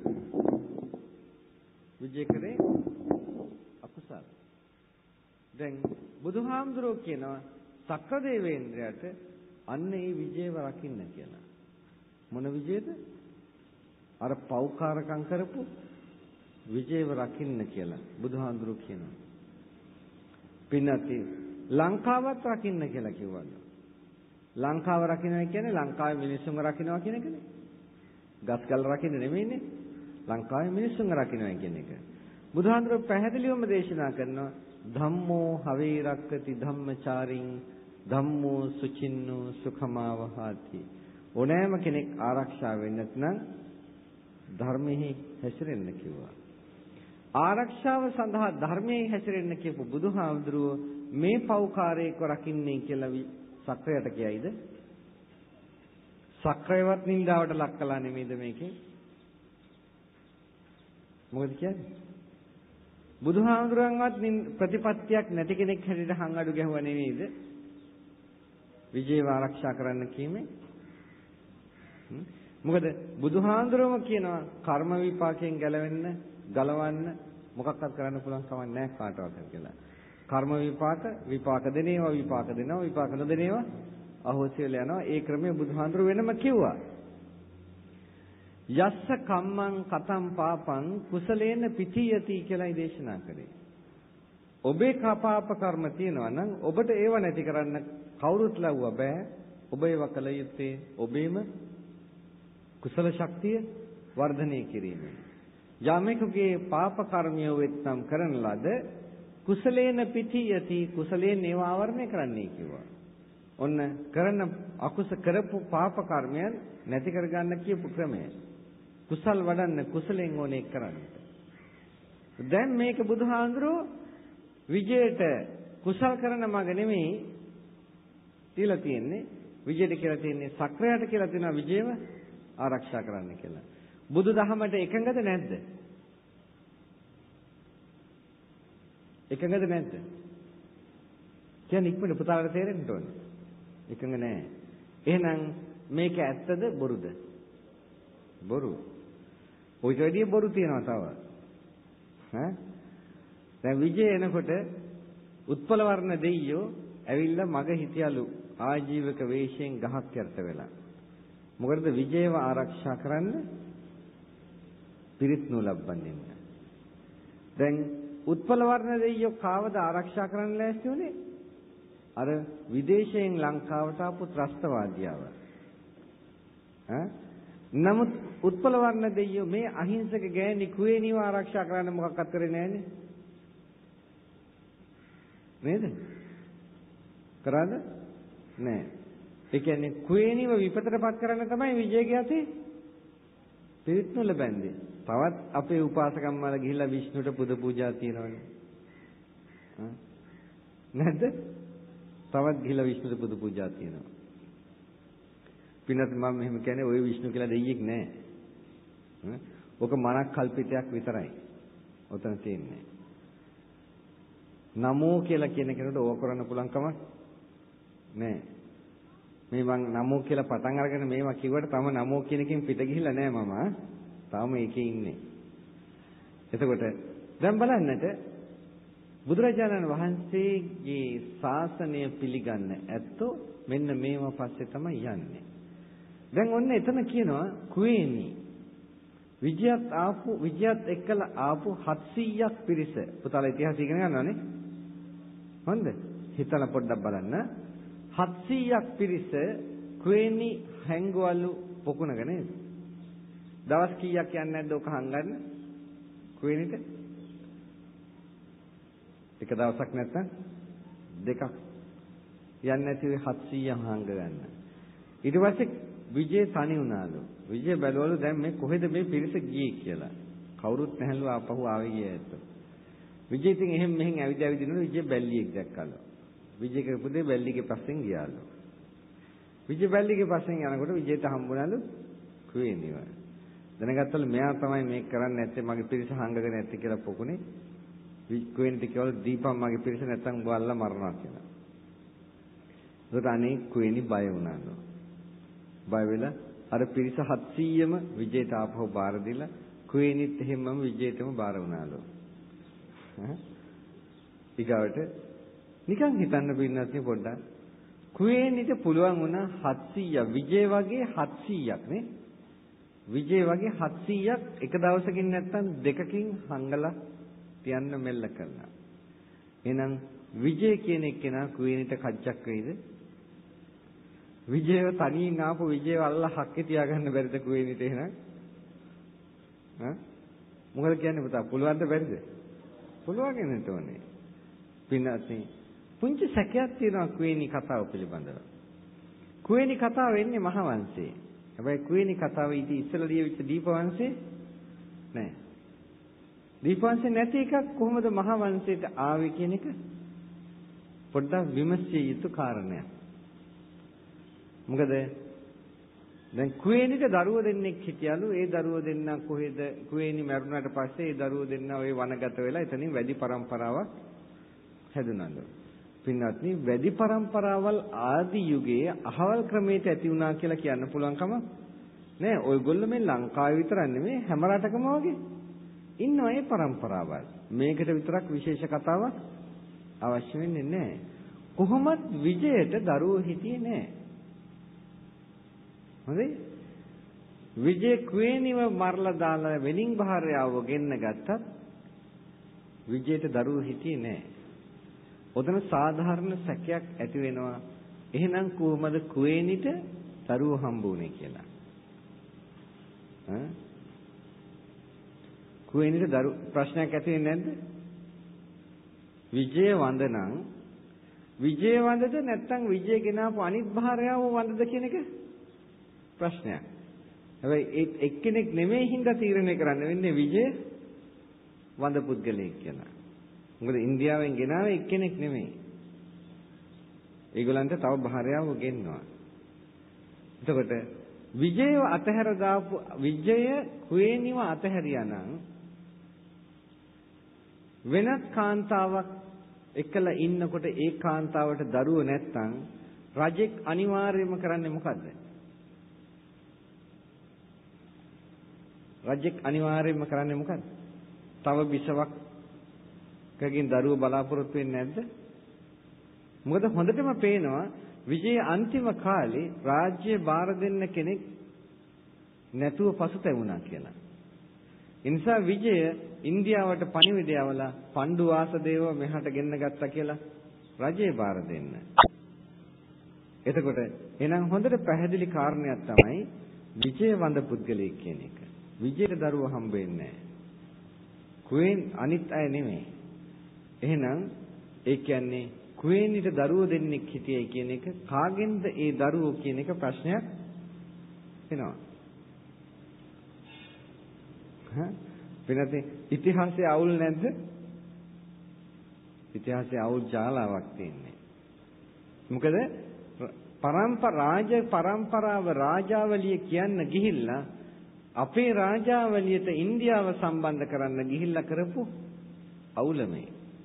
විජය කරේ අකුසල්. දැන් බුදුහාමුදුරුවෝ කියනවා සක්‍ර දේවේන්ද්‍රයාට අන්න ඒ විජයව රකින්න කියලා. මොන විජයද? අර පෞකාරකම් කරපු විජයව රකින්න කියලා බුදුහාඳුරු කියනවා. පින්නති ලංකාවත් රකින්න කියලා කිව්වලු. ලංකාව රකින්නයි කියන්නේ ලංකාවේ මිනිස්සුන්ව රකින්නවා කියන එකනේ. ගස්කල් රකින්න නෙමෙයිනේ. ලංකාවේ මිනිස්සුන්ව රකින්නවා කියන එක. බුදුහාඳුරු පැහැදිලිවම දේශනා කරනවා ධම්මෝ හවේ රක්කති ධම්මචාරින් ධම්මෝ සුචින්නෝ සුඛමාවහාති. ඕනෑම කෙනෙක් ආරක්ෂා වෙන්න නැත්නම් ධර්මෙහි හැසිරෙන්න කිව්වා. ආරක්ෂාව සඳහා ධර්මයේ හැසිරෙන්න කියපු බුදුහාමුදුරුවෝ මේ පෞකාරයක රකින්නේ කියලා සක්‍රයට කියයිද? සක්‍රයවත් නින්දාවට ලක් කළා නෙමෙයිද මේකේ? මොකද කියන්නේ? බුදුහාමුදුරුවන්වත් ප්‍රතිපත්තියක් නැති කෙනෙක් හැටියට හංගඩු ගැහුවා නෙමෙයිද? විජේව ආරක්ෂා කරන්න කීමේ. මොකද බුදුහාඳුරම කියනවා කර්ම විපාකයෙන් ගැලවෙන්න ගලවන්න මොකක්වත් කරන්න පුළුවන් කමක් නැහැ කාටවත් කියලා. කර්ම විපාක විපාක දෙනේවා විපාක දෙනවා විපාක නොදෙනේවා අහෝසි වෙලා යනවා. ඒ ක්‍රමය බුදුහාඳුර වෙනම කිව්වා. යස්ස කම්මං කතම් පාපං කුසලේන පිටියති කියලායි දේශනා කරේ. ඔබේ කපාප කර්ම තියෙනවා නම් ඔබට ඒව නැති කරන්න කවුරුත් ලව්වා බෑ. ඔබ ඒව කළ යුත්තේ ඔබේම කුසල ශක්තිය වර්ධනය කිරීමයි. යමෙකුගේ පාප කර්මිය වෙත්නම් කරන ලද කුසලේන පිටියති කුසලයෙන් ඒව ආවරණය කරන්නයි කිව්වා. ඔන්න කරන අකුස කරපු පාප කර්මයන් නැති කරගන්න කියපු ක්‍රමය. කුසල් වඩන්න කුසලෙන් ඕනේ කරන්න. දැන් මේක බුදුහාඳුරෝ විජයට කුසල් කරන මග නෙමෙයි තියලා තියෙන්නේ. විජයට කියලා තියෙන්නේ සක්‍රයට කියලා තියෙනවා විජයව ආරක්ෂා කරන්න කියලා. බුදු දහමට එකඟද නැද්ද? එකඟද නැද්ද? කියන්නේ ඉක්මනට පුතාලට තේරෙන්න ඕනේ. එකඟ නැහැ. එහෙනම් මේක ඇත්තද බොරුද? බොරු. ඔයිට වැඩිය බොරු තියනවා තව. ඈ? දැන් විජය එනකොට උත්පල වර්ණ දෙයියෝ ඇවිල්ලා මග හිටියලු ආජීවක වේශයෙන් ගහක් යටට වෙලා. මොකද විජයව ආරක්ෂා කරන්න පිරිත් නූලක් බඳින්න. දැන් උත්පල වර්ණ දෙයියෝ කාවද ආරක්ෂා කරන්න ලෑස්ති උනේ? අර විදේශයෙන් ලංකාවට ආපු ත්‍රස්තවාදියාව. ඈ නමුත් උත්පල වර්ණ දෙයියෝ මේ අහිංසක ගෑණි කුවේණිව ආරක්ෂා කරන්න මොකක්වත් කරේ නැහනේ. නේද? කරාද? නෑ. ඒ කියන්නේ කුවේණිව විපතටපත් කරන්න තමයි විජයගේ අතේ පිරිත් නූල බැඳේ. තවත් අපේ උපාසකම්මල ගිහිල්ලා විෂ්ණුට පුද පූජා තියනවනේ. ආ නැද්ද? තවත් ගිහිල්ලා විෂ්ණුට පුද පූජා තියනවා. පින්නත් මම මෙහෙම කියන්නේ ওই විෂ්ණු කියලා දෙයියෙක් නෑ. ඔක මනක් කල්පිතයක් විතරයි. ඔතන තියෙන්නේ. නමෝ කියලා කියන කෙනෙකුට ඕක කරන්න පුළුවන් කමක් නෑ. මේ මං නමෝ කියලා පටන් අරගෙන මේවා කිව්වට තම නමෝ කියන එකෙන් පිට ගිහිල්ලා නෑ මම. තාම ඒකේ ඉන්නේ. එතකොට දැන් බලන්නට බුදුරජාණන් වහන්සේගේ ශාසනය පිළිගන්න ඇත්තෝ මෙන්න මේවා පස්සේ තමයි යන්නේ. දැන් ඔන්න එතන කියනවා කුවේණි විජයත් ආපු විජයත් එක්කලා ආපු හත්සීයක් පිරිස. පුතාලා ඉතිහාසය ඉගෙන ගන්නවනේ. හොඳද? හිතලා පොඩ්ඩක් බලන්න. හත්සීයක් පිරිස කුවේණි හැංගවලු පොකුණක නේද? දවස් කීයක් යන්නේ නැද්ද ඔක හංගන්න? කුවේණිට? එක දවසක් නැත්තම් දෙකක්. යන්නේ නැති ඔය හත්සීයන් හංග ගන්න. ඊට පස්සේ විජේ තනි වුණාලු. විජේ බැලුවලු දැන් මේ කොහෙද මේ පිරිස ගියේ කියලා. කවුරුත් නැහැලු ආපහු ආවේ ගියේත්. විජේ ඉතින් එහෙම මෙහෙන් ඇවිද ඇවිදිනකොට විජේ බැල්ලියෙක් දැක්කලු. විජේ කරපු දේ බැල්ලිගේ පස්සෙන් ගියාලු. විජේ බැල්ලිගේ පස්සෙන් යනකොට විජේට හම්බුණාලු කුවේණිව. දැනගත්තලු මෙයා තමයි මේක කරන්නේ නැත්තේ මගේ පිරිස හංගගෙන නැත්තේ කියලා පොකුනේ. කුවේණිට කිව්වලු දීපම් මගේ පිරිස නැත්තම් උඹ අල්ලලා මරනවා කියලා. ඒකට අනේ කුවේණි බය වුණාලු. බය වෙලා අර පිරිස හත්සීයම විජේට ආපහු බාර දීලා කුවේණිත් එහෙමම විජේටම බාර වුණාලු. ඊගාවට නිකන් හිතන්න පින්නත් නේ පොඩ්ඩක්. කුවේණිට පුළුවන් වුණා හත්සීය විජේ වගේ හත්සීයක් නේ. විජේ වගේ හත්සීයක් එක දවසකින් නැත්තම් දෙකකින් හංගලා තියන්න මෙල්ල කළා. එහෙනම් විජේ කියන එක්කෙනා කුවේණිට කච්චක් වෙයිද? විජේව තනියෙන් ආපු විජේව අල්ලා හක්කේ තියාගන්න බැරිද කුවේණිට එහෙනම්? ඈ මොකද කියන්නේ පුතා පුළුවන්ද බැරිද? පුළුවන් වෙන්නට ඕනේ. පින්වත්නි පුංචි සැකයක් තියෙනවා කුවේණි කතාව පිළිබඳව. කුවේණි කතාව එන්නේ මහවංශේ. හැබැයි කුවේණි කතාව ඊට ඉස්සෙල්ලා ලියවිච්ච දීපවංශේ නෑ. දීපවංශේ නැති එකක් කොහොමද මහවංශයට ආවේ කියන එක පොඩ්ඩක් විමසිය යුතු කාරණයක්. මොකද දැන් කුවේණිට දරුවෝ දෙන්නෙක් හිටියලු. ඒ දරුවෝ දෙන්න කොහෙද කුවේණි මැරුණාට පස්සේ ඒ දරුවෝ දෙන්න ওই වනගත වෙලා එතනින් වැඩි પરම්පරාවක් හැදුනලු. පින්වත්නි වැඩි પરම්පරාවල් ආදි යුගයේ අහවල් ක්‍රමයට ඇති වුණා කියලා කියන්න පුළුවන්කම නෑ. ඔයගොල්ලෝ මේ ලංකාවේ විතර නෙමෙයි හැම රටකම වගේ ඉන්නවා ඒ પરම්පරාවල්. මේකට විතරක් විශේෂ කතාවක් අවශ්‍ය වෙන්නේ නෑ. කොහොමත් විජයට දරුවෝ හිටියේ නෑ. හරි? විජේ කුවේණිව මරලා දාලා වෙලින් භාර්යාව ගෙන්න ගත්තත් විජයට දරුවෝ හිටියේ නෑ. ඔතන සාධාරණ සැකයක් ඇති වෙනවා. එහෙනම් කොහොමද කුවේණිට දරුවෝ හම්බුනේ කියලා? ඈ කුවේණිට දරු ප්‍රශ්නයක් ඇති වෙන්නේ නැද්ද? විජය වන්දනම් විජය වන්දද නැත්නම් විජය ගෙනාපු අනිත් භාර්යාව වන්දද කියන එක ප්‍රශ්නයක්. හැබැයි ඒ එක්කෙනෙක් නෙමෙයි හින්දා තීරණය කරන්න වෙන්නේ විජය වන්ද පුද්ගලයෙක් කියලා. මොකද ඉන්දියාවෙන් ගෙනාවේ එක්කෙනෙක් නෙමෙයි. ඒගොල්ලන්ට තව භාර්යාවෝ ගෙන්නවා. එතකොට විජයව අතහැර දාපු විජය කුවේණිව අතහැරියා නම් වෙනත් කාන්තාවක් එක්කලා ඉන්නකොට ඒ කාන්තාවට දරුවෝ නැත්තම් රජෙක් අනිවාර්යයෙන්ම කරන්නේ මොකද්ද? රජෙක් අනිවාර්යයෙන්ම කරන්නේ මොකද්ද? තව බිසවක් කකින් දරුවෝ බලාපොරොත්තු වෙන්නේ නැද්ද? මොකද හොඳටම පේනවා විජය අන්තිම කාලේ රාජ්‍ය බාර දෙන්න කෙනෙක් නැතුව පසුතැවුණා කියලා. ඒ නිසා විජය ඉන්දියාවට පණිවිඩය යවලා පණ්ඩු වාසදේව මෙහාට ගෙන්න ගත්තා කියලා රජේ බාර දෙන්න. එතකොට එහෙනම් හොඳට පැහැදිලි කාරණයක් තමයි විජය වඳ පුද්ගලයෙක් කියන එක. විජයට දරුවෝ හම්බ වෙන්නේ නැහැ. කුවෙන් අනිත් අය නෙමෙයි. එහෙනම් ඒ කියන්නේ කුවේනිට දරුවෝ දෙන්නෙක් හිටියයි කියන එක කාගෙන්ද ඒ දරුවෝ කියන එක ප්‍රශ්නයක් වෙනවා. හා වෙනතේ ඉතිහාසයේ අවුල් නැද්ද? ඉතිහාසයේ අවුල් ජාලාවක් තියෙන්නේ. මොකද පරම්පරා රාජ පරම්පරාව රාජාවලිය කියන්න ගිහිල්ලා අපේ රාජාවලියට ඉන්දියාව සම්බන්ධ කරන්න ගිහිල්ලා කරපු අවුල මේ.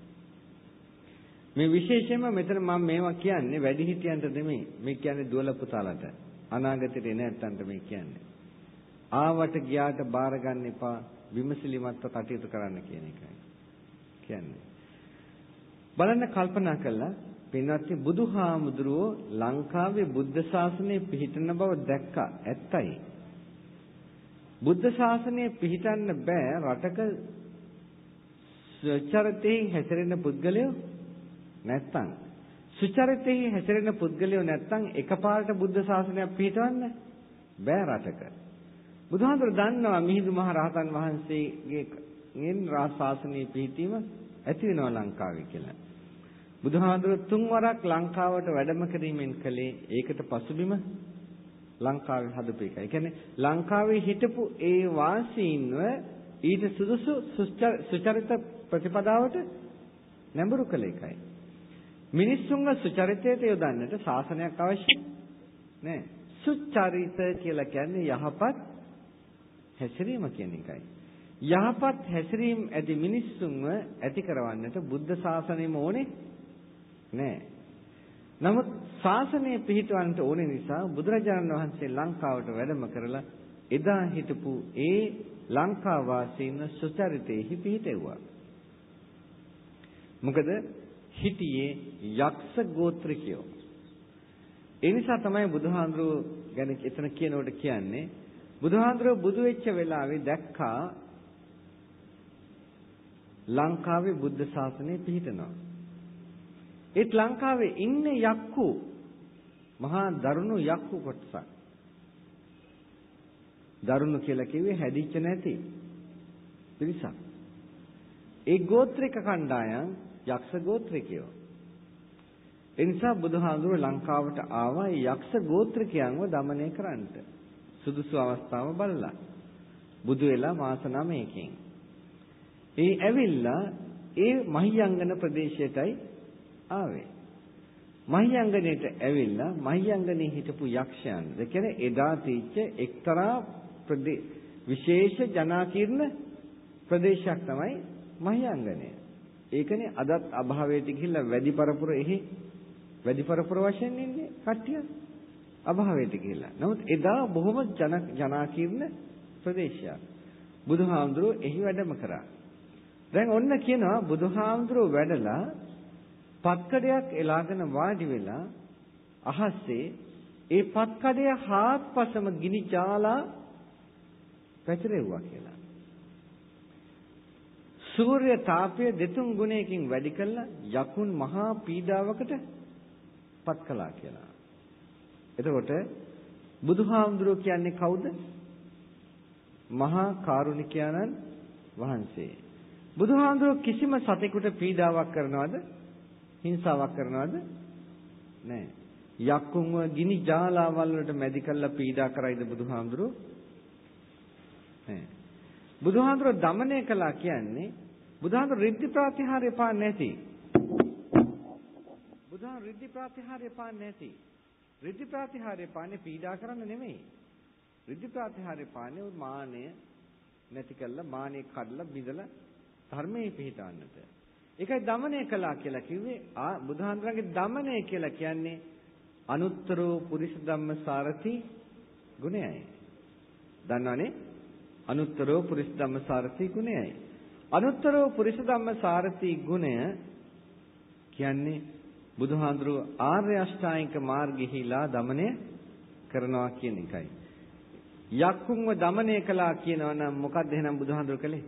මේ විශේෂයෙන්ම මෙතන මම මේවා කියන්නේ වැඩිහිටියන්ට නෙමෙයි. මේ කියන්නේ දුවල පුතාලට. අනාගතේට එන ඇත්තන්ට මේ කියන්නේ. ආවට ගියාට බාර ගන්න එපා. විමසිලිමත්ව කටයුතු කරන්න කියන එකයි කියන්නේ. බලන්න කල්පනා කළා පින්වත්නි බුදුහාමුදුරුවෝ ලංකාවේ බුද්ධ ශාසනය පිහිටන බව දැක්කා. ඇත්තයි. බුද්ධ ශාසනය පිහිටන්න බෑ රටක සුචරිතයෙන් හැසිරෙන පුද්ගලයෝ නැත්තම්. සුචරිතයෙන් හැසිරෙන පුද්ගලයෝ නැත්තම් එකපාරට බුද්ධ ශාසනයක් පිහිටවන්න බෑ රටක. බුදුහාමුදුර දන්නවා මිහිඳු මහ රහතන් වහන්සේගෙන් රාජ ශාසනයේ පිහිටීම ඇති වෙනවා ලංකාවේ කියලා. බුදුහාමුදුර තුන් වරක් ලංකාවට වැඩම කිරීමෙන් කලේ ඒකට පසුබිම ලංකාවේ හදපු එකයි. ඒ කියන්නේ ලංකාවේ හිටපු ඒ වාසීන්ව ඊට සුදුසු සුචරිත ප්‍රතිපදාවට නැඹුරු කළ එකයි. මිනිස්සුන්ව සුචරිතයට යොදන්නට ශාසනයක් අවශ්‍ය නෑ. සුචරිත කියලා කියන්නේ යහපත් හැසිරීම කියන එකයි. යහපත් හැසිරීම ඇති මිනිස්සුන්ව ඇති කරවන්නට බුද්ධ ශාසනයම ඕනේ නෑ. නමුත් ශාසනය පිහිටවන්නට ඕනේ නිසා බුදුරජාණන් වහන්සේ ලංකාවට වැඩම කරලා එදා හිටපු ඒ ලංකා වාසීන් සුචරිතෙහි පිහිටෙව්වා. මොකද හිටියේ යක්ෂ ගෝත්‍රිකයෝ. ඒ නිසා තමයි බුදුහාඳුරෝ ගැන එතන කියනකොට කියන්නේ බුදුහාඳුරෝ බුදු වෙච්ච වෙලාවේ දැක්කා ලංකාවේ බුද්ධ ශාසනය පිහිටනවා. ඒත් ලංකාවේ ඉන්නේ යක්කු මහා දරුණු යක්කු කොටසක්. දරුණු කියලා කිව්වේ හැදිච්ච නැති පිරිසක්. ඒ ගෝත්‍රික කණ්ඩායම් යක්ෂ ගෝත්‍රිකයෝ. ඒ නිසා බුදුහාඳුර ලංකාවට ආවා යක්ෂ ගෝත්‍රිකයන්ව দমনය කරන්නට. සුදුසු අවස්ථාව බලලා. බුදු වෙලා මාස නවයකින්. ඒ ඇවිල්ලා ඒ මහියංගන ප්‍රදේශයටයි ආවේ. මහියංගනයට ඇවිල්ලා මහියංගනේ හිටපු යක්ෂයන්. ඒ කියන්නේ එදා තීච්ච එක්තරා විශේෂ ජනාකීර්ණ ප්‍රදේශයක් තමයි මහියංගනය. ඒකනේ අදත් අභාවයට ගිහිල්ලා වැඩි පරපුර එහි වැඩි පරපුර වශයෙන් ඉන්නේ කට්ටිය අභාවයට ගිහිල්ලා. නමුත් එදා බොහොම ජන ජනාකීර්ණ ප්‍රදේශයක්. බුදුහාමුදුරුවෝ එහි වැඩම කරා. දැන් ඔන්න කියනවා බුදුහාමුදුරුවෝ වැඩලා පත්කඩයක් එලාගෙන වාඩි වෙලා අහස්සේ ඒ පත්කඩය හාත්පසම ගිනි ජාලා පැතිරෙව්වා කියලා. සූර්ය තාපය දෙතුන් ගුණයකින් වැඩි කළා යකුන් මහා පීඩාවකට පත් කළා කියලා. එතකොට බුදුහාමුදුරුවෝ කියන්නේ කවුද? මහා කාරුණිකයන්න් වහන්සේ. බුදුහාමුදුරුවෝ කිසිම සතෙකුට පීඩාවක් කරනවද? හිංසාවක් කරනවද? නැහැ. යක්කුන්ව ගිනි ජාලාවල් වලට මැදි කරලා පීඩා කරයිද බුදුහාමුදුරුවෝ? නැහැ. බුදුහාමුදුරුවෝ দমনය කළා කියන්නේ බුදුහාමුදුරුවෝ රිද්දි ප්‍රතිහාරය පාන්නේ නැති. බුදුහාමුදුරුවෝ රිද්දි ප්‍රතිහාරය පාන්නේ නැති. රිද්දි ප්‍රතිහාරය පාන්නේ පීඩා කරන්න නෙමෙයි. රිද්දි ප්‍රතිහාරය පාන්නේ මානය නැති කළා මානෙ කඩලා බිඳලා ධර්මයේ පිහිටවන්නට. ඒකයි দমনය කළා කියලා කිව්වේ. ආ බුදුහාමුදුරන්ගේ দমনය කියලා කියන්නේ අනුත්තරෝ පුරිස ධම්මසාරති ගුණයයි. දන්නවනේ? අනුත්තරෝ පුරිස ධම්මසාරති ගුණයයි. අනුත්තරෝ පුරිස ධම්මසාරති ගුණය කියන්නේ බුදුහාමුදුරුවෝ ආර්ය අෂ්ටාංගික මාර්ගෙහිලා দমনය කරනවා කියන එකයි. යක්කුන්ව দমনය කළා කියනවා නම් මොකක්ද එහෙනම් බුදුහාඳුර කළේ?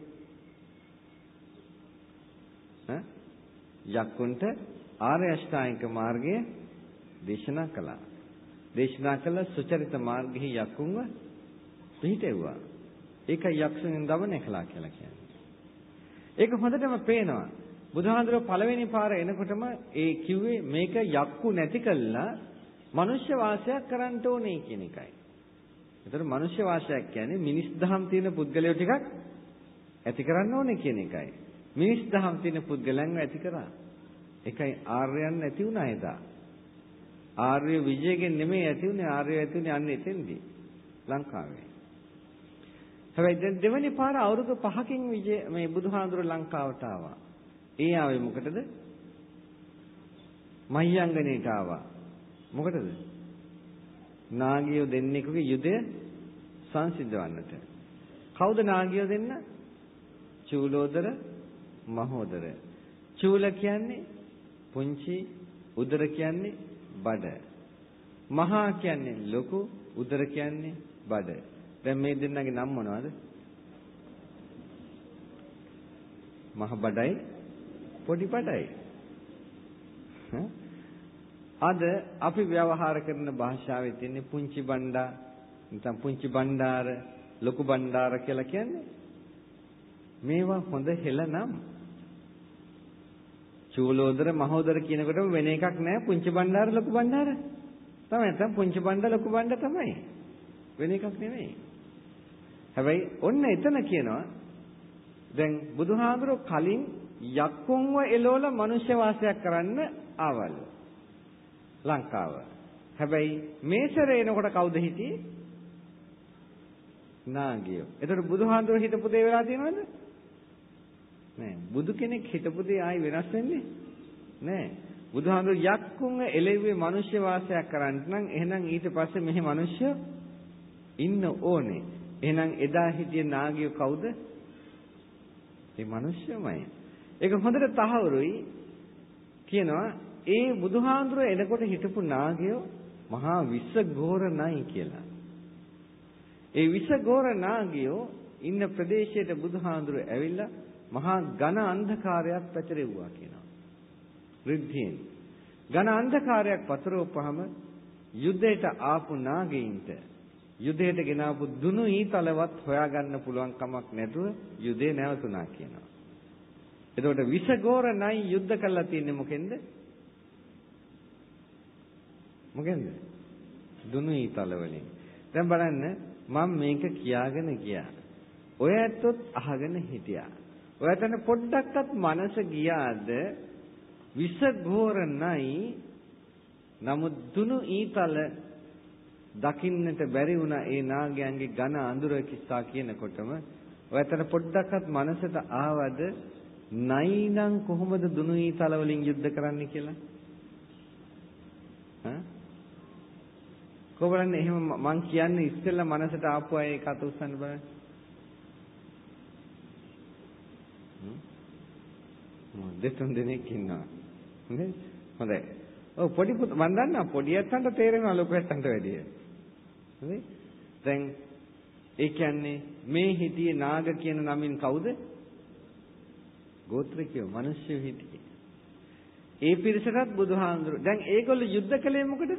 ඈ යක්කුන්ට ආර්ය අෂ්ටාංගික මාර්ගය දේශනා කළා. දේශනා කළ සුචරිත මාර්ගෙහි යක්කුන්ව පිහිටෙව්වා. ඒක යක්ෂයන් দমনය කළා කියලා කියන්නේ. ඒක හොඳටම පේනවා. බුදුහාඳුර පළවෙනි පාර එනකොටම ඒ කිව්වේ මේක යක්කු නැති කළා මනුෂ්‍ය වාසයක් කරන්න ඕනේ කියන එකයි. ඒතර මනුෂ්‍ය වාසයක් කියන්නේ මිනිස් දහම් තියෙන පුද්ගලයෝ ටිකක් ඇති කරන්න ඕනේ කියන එකයි. මිනිස් දහම් තියෙන පුද්ගලයන්ව ඇති කරා. ඒකයි ආර්යයන් ඇති වුණා එදා. ආර්ය විජයගෙන් නෙමෙයි ඇති වුණේ ආර්ය ඇති වුණේ අන්න එතෙන්දී ලංකාවේ. හැබැයි දැන් දෙවෙනි පාර අවුරුදු පහකින් විජය මේ බුදුහාඳුර ලංකාවට ආවා. ඒ ආවේ මොකටද? මහියංගනේට ආවා. මොකටද? නාගියෝ දෙන්නෙකුගේ යුදය සංසිඳවන්නට. කවුද නාගියෝ දෙන්න? චූලෝදර, මහෝදර. චූල කියන්නේ පුංචි, උදර කියන්නේ බඩ. මහා කියන්නේ ලොකු, උදර කියන්නේ බඩ. දැන් මේ දෙන්නගේ නම මොනවද? මහ බඩයි, පොඩි බඩයි. අද අපි ව්‍යවහාර කරන භාෂාවේ තියෙන පුංචි බණ්ඩා නැත්නම් පුංචි බණ්ඩාර ලොකු බණ්ඩාර කියලා කියන්නේ මේවා හොඳ හෙළ නම් චූලෝදර මහෝදර කියනකොටම වෙන එකක් නෑ පුංචි බණ්ඩාර ලොකු බණ්ඩාර තමයි නැත්නම් පුංචි බණ්ඩා ලොකු බණ්ඩා තමයි වෙන එකක් නෙමෙයි. හැබැයි ඔන්න එතන කියනවා දැන් බුදුහාඳුරෝ කලින් යක්කුන්ව එලෝල මනුෂ්‍ය වාසයක් කරන්න ආවලු ලංකාව. හැබැයි මේසරේ එනකොට කවුද හිටියේ? නාගයෝ. එතකොට බුදුහාඳුර හිටපු දේ වෙලා තියෙනවද? නෑ. බුදු කෙනෙක් හිටපු දේ ආයි වෙනස් වෙන්නේ නෑ. බුදුහාඳුර යක්කුන්ව එළෙව්වේ මනුෂ්‍ය වාසයක් කරන්න නම් එහෙනම් ඊට පස්සේ මෙහි මනුෂ්‍ය ඉන්න ඕනේ. එහෙනම් එදා හිටියේ නාගයෝ කවුද? ඒ මනුෂ්‍යමයි. ඒක හොඳට තහවුරුයි කියනවා ඒ බුදුහාඳුර එනකොට හිටපු නාගයෝ මහා විසගෝර නයි කියලා. ඒ විසගෝර නාගයෝ ඉන්න ප්‍රදේශයට බුදුහාඳුර ඇවිල්ලා මහා ඝන අන්ධකාරයක් පැතිරෙව්වා කියනවා. රිද්ධියෙන්. ඝන අන්ධකාරයක් පතරවපහම යුද්ධයට ආපු නාගයින්ට යුද්ධයට ගෙනාවු දුනු ඊතලවත් හොයාගන්න පුළුවන් කමක් නැතුව යුද්ධේ නැවතුණා කියනවා. එතකොට විසගෝර නයි යුද්ධ කළා තින්නේ මොකෙන්ද? මොකෙන්ද? දුනු ඊතල වලින්. දැන් බලන්න මම මේක කියාගෙන ගියා. ඔය ඇත්තොත් අහගෙන හිටියා. ඔයතන පොඩ්ඩක්වත් මනස ගියාද විසගෝර නයි නමුත් දුනු ඊතල දකින්නට බැරි වුණා ඒ නාගයන්ගේ ඝන අඳුර කිස්සා කියනකොටම ඔයතන පොඩ්ඩක්වත් මනසට ආවද නයිනම් කොහොමද දුනු ඊතල වලින් යුද්ධ කරන්නේ කියලා? හා කොහොමද එහෙම මං කියන්නේ ඉස්සෙල්ලා මනසට ආපු අය කත උස්සන්න බලන්න. හ්ම් දෙතුන් දෙනෙක් ඉන්නවා. හොඳයි. හොඳයි. ඔව් පොඩි පුත මන් දන්නවා පොඩි ඇත්තන්ට තේරෙනවා ලොකු ඇත්තන්ට වැඩිය. හරි? දැන් ඒ කියන්නේ මේ හිටියේ නාග කියන නමින් කවුද? ගෝත්‍රිකයෝ මිනිස්සු හිටියේ. ඒ පිරිසටත් බුදුහාඳුරු. දැන් ඒගොල්ලෝ යුද්ධ කළේ මොකටද?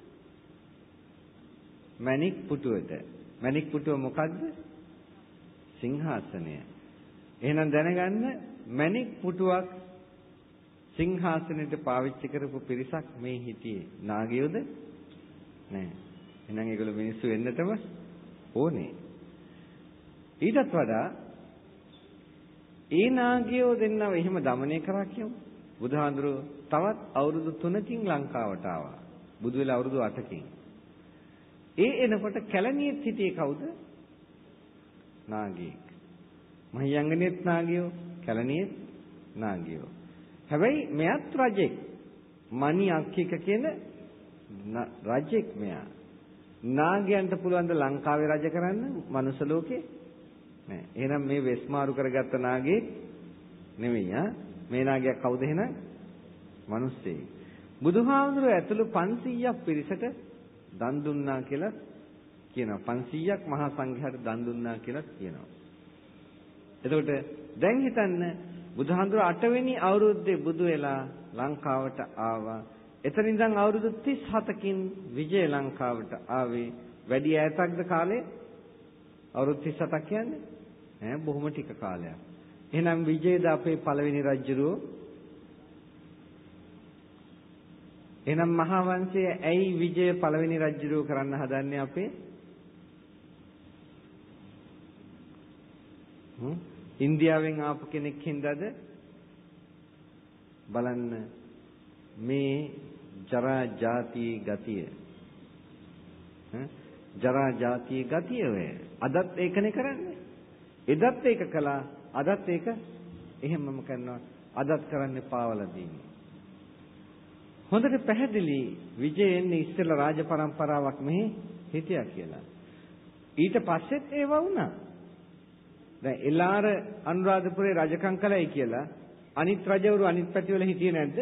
මණික් පුටුවට. මණික් පුටුව මොකද්ද? සිංහාසනය. එහෙනම් දැනගන්න මණික් පුටුවක් සිංහාසනෙට පාවිච්චි කරපු පිරිසක් මේ හිටියේ. නාගයෝද? නෑ. එහෙනම් ඒගොල්ලෝ මිනිස්සු වෙන්නටම ඕනේ. ඊටත් වඩා ඒ නාගයෝ දෙන්නව එහෙම দমনය කරා කියමු. බුදුහාඳුරෝ තවත් අවුරුදු තුනකින් ලංකාවට ආවා. බුදු වෙලා අවුරුදු අටකින්. ඒ එනකොට කැලණියෙත් හිටියේ කවුද? නාගයෙක්. මහියංගනෙත් නාගයෝ, කැලණියෙත් නාගයෝ. හැබැයි මෙයත් රජෙක්. මණි අක්කික කියන රජෙක් මෙයා. නාගයන්ට පුළුවන් ද ලංකාවේ රජ කරන්න මනුස්ස ලෝකේ? නෑ. එහෙනම් මේ වෙස්මාරු කරගත්ත නාගේ නෙමෙයි ආ. මේ නාගයා කවුද එහෙනම්? මිනිස්සෙක්. බුදුහාමුදුරුවෝ ඇතුළු පන්සීයක් පිරිසට දන් දුන්නා කියලා කියනවා. පන්සීයක් මහා සංඝයාට දන් දුන්නා කියලා කියනවා. එතකොට දැන් හිතන්න බුදුහාඳුර අටවෙනි අවුරුද්දේ බුදු වෙලා ලංකාවට ආවා. එතන ඉඳන් අවුරුදු තිස් හතකින් විජය ලංකාවට ආවේ. වැඩි ඈතක්ද කාලේ? අවුරුදු තිස් හතක් කියන්නේ ඈ බොහොම ටික කාලයක්. එහෙනම් විජයද අපේ පළවෙනි රජුරෝ? එහෙනම් මහා වංශයේ ඇයි විජය පළවෙනි රජුරෝ කරන්න හදන්නේ අපේ? හ්ම් ඉන්දියාවෙන් ආපු කෙනෙක් හින්දාද? බලන්න මේ ජරා ජාති ගතිය ජරා ජාති ගතිය වේ. අදත් ඒකනේ කරන්නේ. එදත් ඒක කළා. අදත් ඒක එහෙමම කරනවා. අදත් කරන්නේ පාවලා දීන්නේ. හොඳට පැහැදිලි විජයෙන් ඉස්සෙල්ලා රාජ પરම්පරාවක් මෙහි හිටියා කියලා. ඊට පස්සෙත් ඒව වුණා. දැන් එලාර අනුරාධපුරේ රජකම් කළයි කියලා අනිත් රජවරු අනිත් පැතිවල හිටියේ නැද්ද?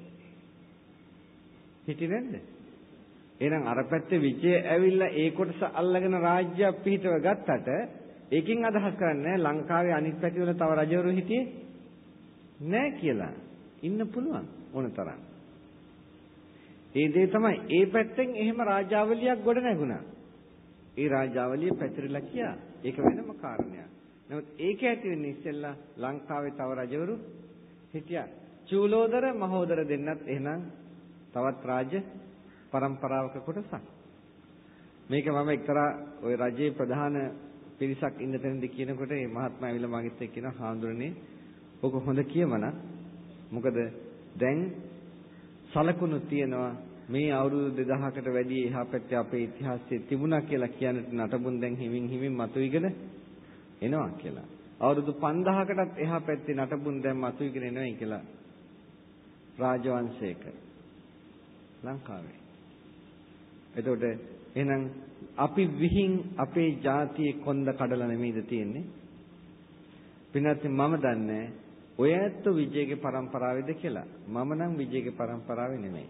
හිටියේ නැද්ද? එහෙනම් අර පැත්තේ විජය ඇවිල්ලා ඒ කොටස අල්ලගෙන රාජ්‍ය පිහිටව ගත්තට ඒකෙන් අදහස් කරන්නේ ලංකාවේ අනිත් පැතිවල තව රජවරු හිටියේ නැහැ කියලා. ඉන්න පුළුවන් ඕන තරම්. ඒ දේ තමයි ඒ පැත්තෙන් එහෙම රාජාවලියක් ගොඩ නැගුණා. ඒ රාජාවලිය පැතිරලා කියා. ඒක වෙනම කාරණයක්. නමුත් ඒක ඇති වෙන්නේ ඉස්සෙල්ලා ලංකාවේ තව රජවරු හිටියා. චූලෝදර මහෝදර දෙන්නත් එහෙනම් තවත් රාජ්‍ය પરම්පරාවක කොටසක්. මේක මම එක්තරා ওই රජයේ ප්‍රධාන පිරිසක් ඉන්න තැනදී කියනකොට මේ මහත්මයා ඇවිල්ලා මාගෙත් එක්ක කියනවා හාමුදුරනේ ඔක හොඳ කියමනක්. මොකද දැන් සලකුණු තියෙනවා මේ අවුරුදු දෙදහකට වැඩි එහා පැත්තේ අපේ ඉතිහාසයේ තිබුණා කියලා කියන්නට නටබුන් දැන් හිමින් හිමින් මතුවීගෙන එනවා කියලා. අවුරුදු පන්දහකටත් එහා පැත්තේ නටබුන් දැන් මතුවීගෙන එනවා කියලා රාජවංශයක ලංකාවේ. එතකොට එහෙනම් අපි විහිං අපේ ජාතියේ කොන්ද කඩලා නෙමෙයිද තියෙන්නේ? පින්වත් මම දන්නේ ඔය ඇත්ත විජයගේ પરම්පරාවේද කියලා. මම නම් විජයගේ પરම්පරාවේ නෙමෙයි.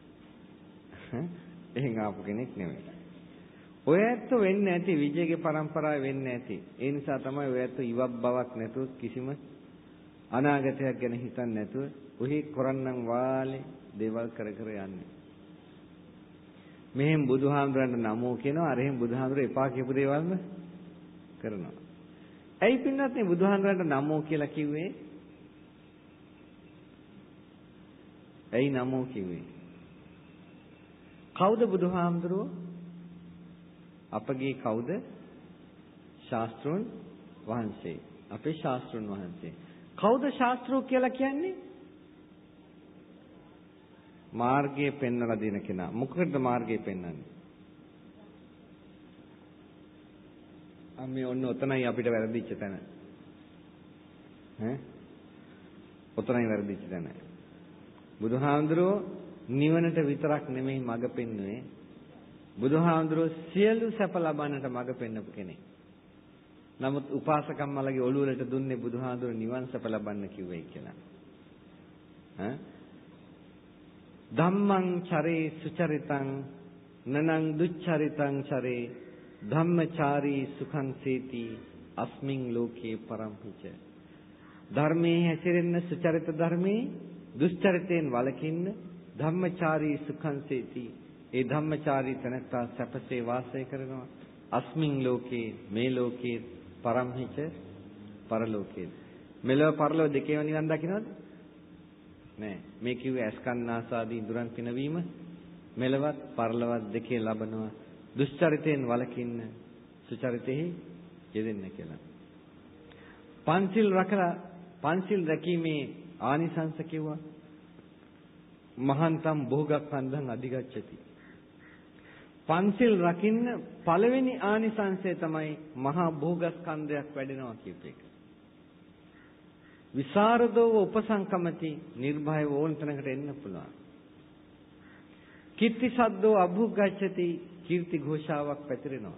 එහෙන් ආපු කෙනෙක් නෙමෙයි. ඔය ඇත්ත වෙන්නේ නැති විජයගේ પરම්පරාවේ වෙන්නේ නැති. ඒ නිසා තමයි ඔය ඇත්ත ඉවක් බවක් නැතුව කිසිම අනාගතයක් ගැන හිතන්නේ නැතුව ඔහි කරන්නම් වාලේ දේවල් කර කර යන්නේ. මෙහෙන් බුදුහාමුදුරන්ට නමෝ කියනවා අර එහෙන් බුදුහාමුදුර එපා කියපු දේවල්ම කරනවා. ඇයි පින්නත් මේ බුදුහාමුදුරන්ට නමෝ කියලා කිව්වේ? ඇයි නමෝ කිව්වේ? කවුද බුදුහාමුදුරුවෝ? අපගේ කවුද? ශාස්ත්‍රෝන් වහන්සේ. අපේ ශාස්ත්‍රෝන් වහන්සේ. කවුද ශාස්ත්‍රෝ කියලා කියන්නේ? මාර්ගය පෙන්වලා දෙන කෙනා. මොකකටද මාර්ගය පෙන්වන්නේ? අම්මේ ඔන්න ඔතනයි අපිට වැරදිච්ච තැන. ඈ? ඔතනයි වැරදිච්ච තැන. බුදුහාමුදුරුවෝ නිවනට විතරක් නෙමෙයි මඟ පෙන්වුවේ. බුදුහාමුදුරුවෝ සියලු සැප ලබන්නට මඟ පෙන්වපු කෙනෙක්. නමුත් උපාසකම්මලගේ ඔළුව වලට දුන්නේ බුදුහාමුදුරුවෝ නිවන් සැප ලබන්න කිව්වයි කියලා. ඈ? ධම්මං චරේ සුචරිතං නනං දුච්චරිතං චරේ ධම්මචාරී සුඛං සේති අස්මින් ලෝකේ පරම්පිච. ධර්මයේ හැසිරෙන්න සුචරිත ධර්මයේ දුස්චරිතයෙන් වළකින්න ධම්මචාරී සුඛං සේති. ඒ ධම්මචාරී තනත්තා සැපසේ වාසය කරනවා. අස්මින් ලෝකේ මේ ලෝකේ පරම්පිච පරලෝකේ. මෙලොව පරලොව දෙකේම නිවන් දකින්නවද? නෑ. මේ කිව්වේ අස්කන්නාසාදී ඉඳුරන් පිනවීම මෙලවත් පරලවත් දෙකේ ලබනවා. දුස්චරිතයෙන් වළකින්න සුචරිතෙහි යෙදෙන්න කියලා. පන්සිල් රැකලා පන්සිල් රැකීමේ ආනිසංස කිව්වා. මහන්තම් භෝගක්ඛන්ධං අධිගච්ඡති. පන්සිල් රකින්න පළවෙනි ආනිසංසය තමයි මහා භෝගස්කන්ධයක් වැඩෙනවා කියප එක. විසරදව උපසංකමති නිර්භයව ඕන තැනකට එන්න පුළුවන්. කීර්ති සද්දෝ අභුග්ගච්ඡති කීර්ති ഘോഷාවක් පැතිරෙනවා.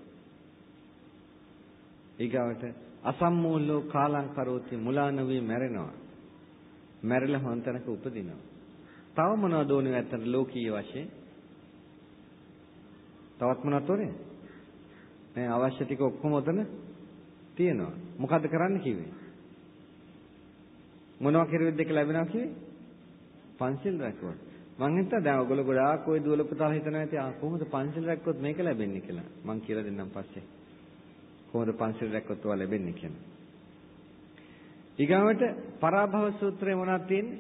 ඊගාවට අසම්මූලෝ කාලං කරෝති මුලා නොවි මැරෙනවා. මැරිලා හොන් තැනක උපදිනවා. තව මොනවද ඕනේ නැත්තට ලෝකීය වශයෙන්? තවත් මොනවද ඕනේ? නෑ අවශ්‍ය ටික ඔක්කොම උතන තියෙනවා. මොකද්ද කරන්න කිව්වේ? මොනවා කරුවෙද්ද කියලා ලැබෙනවා කිව්වේ? පන්සිල් රැකුවා. මං හිතා දැන් ඔයගොල්ලෝ ගොඩාක් ওই දුවල පුතාලා හිතනවා ඇති ආ කොහොමද පන්සිල් රැක්කොත් මේක ලැබෙන්නේ කියලා. මං කියලා දෙන්නම් පස්සේ. කොහොමද පන්සිල් රැක්කොත් ඔය ලැබෙන්නේ කියලා. ඊගාවට පරාභව සූත්‍රයේ මොනවද තියෙන්නේ?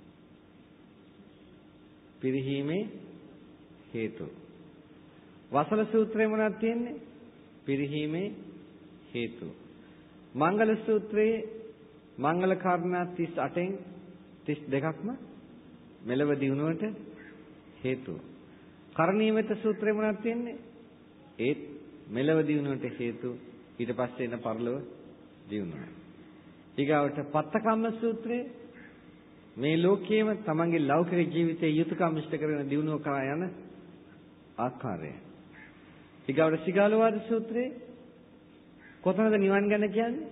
පිරිහීමේ හේතු. වසල සූත්‍රයේ මොනවද තියෙන්නේ? පිරිහීමේ හේතු. මංගල සූත්‍රයේ මංගල කාරණා තිස් අටෙන් තිස් දෙකක්ම මෙලව දිනුවට හේතු. කරණීයමෙත සූත්‍රයේ මොනවද තියෙන්නේ? ඒත් මෙලව දිනුවට හේතු. ඊට පස්සේ එන පරලොව දිනුවා. ඊගාවට පත්තකම්ම සූත්‍රයේ මේ ලෝකයේම තමන්ගේ ලෞකික ජීවිතයේ යුතුයකම් ඉෂ්ට කරගෙන දිනුව කරා යන ආකාරය. ඊගාවට සිගාලවාද සූත්‍රයේ කොතනද නිවන් ගැන කියන්නේ?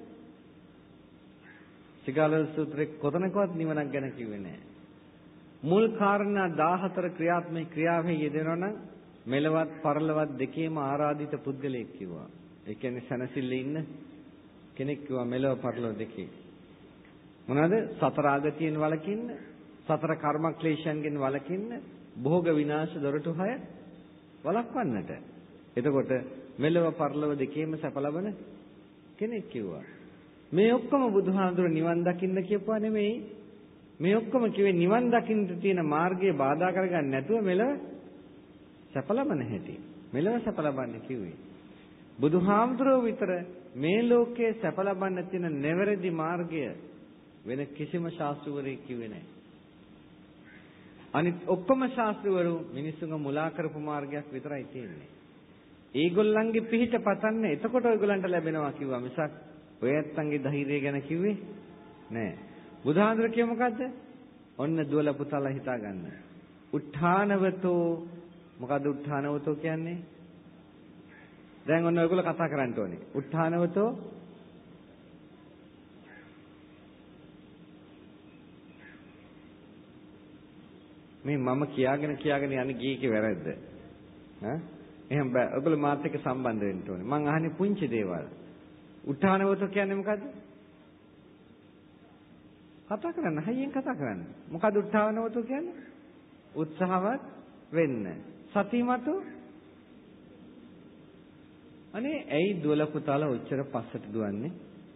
සිගාලවාද සූත්‍රයේ කොතනකවත් නිවනක් ගැන කිව්වේ නැහැ. මුල් කාරණා දාහතර ක්‍රියාත්මක ක්‍රියාවෙහි යෙදෙනවා නම් මෙලවත් පරලවත් දෙකේම ආරාධිත පුද්ගලයෙක් කිව්වා. ඒ කියන්නේ සනසිල්ල ඉන්න කෙනෙක් කිව්වා මෙලව පරලව දෙකේ. මොනවාද? සතර ආගතියෙන් වළකින්න, සතර කර්මක්ලේශයන්ගෙන් වළකින්න, භෝග විනාශ දොරටු හය වළක්වන්නට. එතකොට මෙලව පරලව දෙකේම සැප ලබන කෙනෙක් කිව්වා. මේ ඔක්කොම බුදුහාඳුර නිවන් දකින්න කියපුවා නෙමෙයි. මේ ඔක්කොම කිව්වේ නිවන් දකින්න තියෙන මාර්ගය බාධා කරගන්න නැතුව මෙලව සැප ලබන හැටි. මෙලව සැප ලබන්න කිව්වේ. බුදුහාමුදුරුවෝ විතර මේ ලෝකයේ සැප ලබන්න තියෙන නිවැරදි මාර්ගය වෙන කිසිම ශාස්ත්‍රවරයෙක් කිව්වේ නැහැ. අනිත් ඔක්කොම ශාස්ත්‍රවරු මිනිස්සුන්ව මුලා කරපු මාර්ගයක් විතරයි තියෙන්නේ. ඒගොල්ලන්ගේ පිහිට පතන්න එතකොට ඔයගොල්ලන්ට ලැබෙනවා කිව්වා මිසක් ඔය ඇත්තන්ගේ ධෛර්යය ගැන කිව්වේ නෑ. බුදුහාඳුර කිය මොකද්ද? ඔන්න දුවල පුතාලා හිතා ගන්න. උත්ථානවතෝ මොකද්ද උත්ථානවතෝ කියන්නේ? දැන් ඔන්න ඔයගොල්ලෝ කතා කරන්න ඕනේ. උත්ථානවතෝ මේ මම කියාගෙන කියාගෙන යන්නේ ගීකේ වැරද්ද. ඈ එහෙනම් බෑ. ඔයගොල්ලෝ මාත් එක්ක සම්බන්ධ වෙන්න ඕනේ. මං අහන්නේ පුංචි දේවල්. උත්ථානවතෝ කියන්නේ මොකද්ද? කතා කරන්න, හයියෙන් කතා කරන්න. මොකද උත්සාහවනවතු කියන්නේ? උත්සාහවත් වෙන්න. සතිමතු අනේ ඇයි දුවල පුතාලා ඔච්චර පස්සට දුවන්නේ?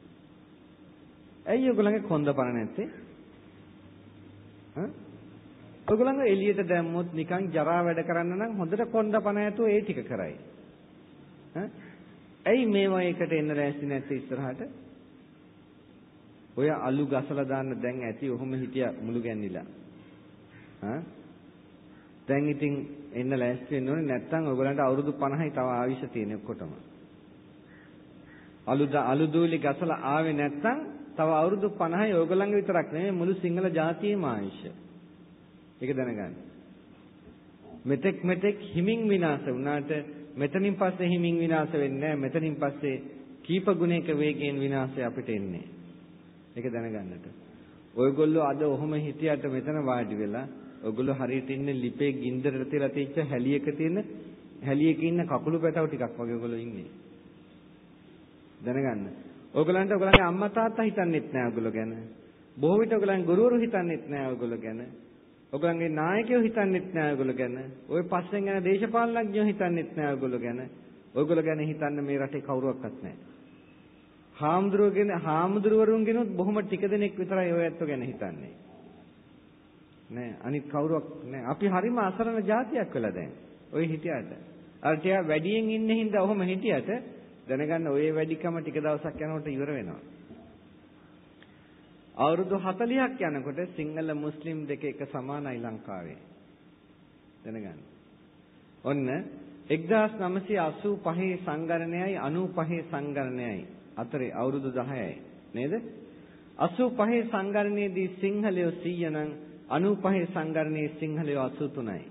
ඇයි ඔයගොල්ලන්ගේ කොන්ද පණ නැත්තේ? හා? ඔයගොල්ලන්ගේ එළියට දැම්මොත් නිකන් ජරා වැඩ කරන්න නම් හොඳට කොන්ද පණ ඇතුව ඒ ටික කරයි. හා? ඇයි මේවා එකට එන්න ලෑස්ති නැත්තේ ඉස්සරහට? ඔය අලු ගසලා දාන්න දැන් ඇති ඔහොම හිටියා මුළු ගැන්නිලා. හා? දැන් ඉතින් එන්න ලෑස්ති වෙන්න ඕනේ නැත්නම් ඔයගලන්ට අවුරුදු පනහයි තව ආයුෂ තියෙන ඔක්කොටම. අලු අලු දූලි ගසලා ආවේ නැත්නම් තව අවුරුදු පනහයි ඔයගලන්ගේ විතරක් නෙමෙයි මුළු සිංහල ජාතියේම ආයුෂ. ඒක දැනගන්න. මෙතෙක් මෙතෙක් හිමින් විනාශ වුණාට මෙතනින් පස්සේ හිමින් විනාශ වෙන්නේ නැහැ. මෙතනින් පස්සේ කීප ගුණයක වේගයෙන් විනාශය අපිට එන්නේ. ඒක දැනගන්නට. ඔයගොල්ලෝ අද ඔහොම හිටියට මෙතන වාඩි වෙලා ඔයගොල්ලෝ හරියට ඉන්නේ ලිපේ ගින්දරට තියලා තියෙච්ච හැලියක තියෙන හැලියක ඉන්න කකුළු පැටව ටිකක් වගේ ඔයගොල්ලෝ ඉන්නේ. දැනගන්න. ඔයගොල්ලන්ට ඔයගොල්ලන්ගේ අම්මා තාත්තා හිතන්නෙත් නෑ ඔයගොල්ලෝ ගැන. බොහෝ විට ඔයගොල්ලන්ගේ ගුරුවරු හිතන්නෙත් නෑ ඔයගොල්ලෝ ගැන. ඔයගොල්ලන්ගේ නායකයෝ හිතන්නෙත් නෑ ඔයගොල්ලෝ ගැන. ඔය පස්සෙන් යන දේශපාලනඥයෝ හිතන්නෙත් නෑ ඔයගොල්ලෝ ගැන. ඔයගොල්ලෝ ගැන හිතන්න මේ රටේ කවුරුවක්වත් නෑ. හාමුදුරුවෝගෙන හාමුදුරුවරුන්ගෙනුත් බොහොම ටික දෙනෙක් විතරයි ඔය ඇත්තෝ ගැන හිතන්නේ. නෑ අනිත් කවුරුවක් නෑ. අපි හරිම අසරණ జాතියක් වෙලා දැන්. ඔය හිටියට. අර ටික වැඩියෙන් ඉන්නේ හින්දා ඔහොම හිටියට දැනගන්න ඔය වැඩිකම ටික දවසක් යනකොට ඉවර වෙනවා. අවුරුදු හතළිහක් යනකොට සිංහල මුස්ලිම් දෙක එක සමානයි ලංකාවේ. දැනගන්න. ඔන්න එක්දාස් නවසිය අසූ පහේ සංගණනයයි අනූ පහේ සංගණනයයි අතරේ අවුරුදු දහයයි නේද? අසූ පහේ සංගණනයේදී සිංහලයෝ සීය නම් අනූ පහේ සංගණනයේ සිංහලයෝ අසූ තුනයි.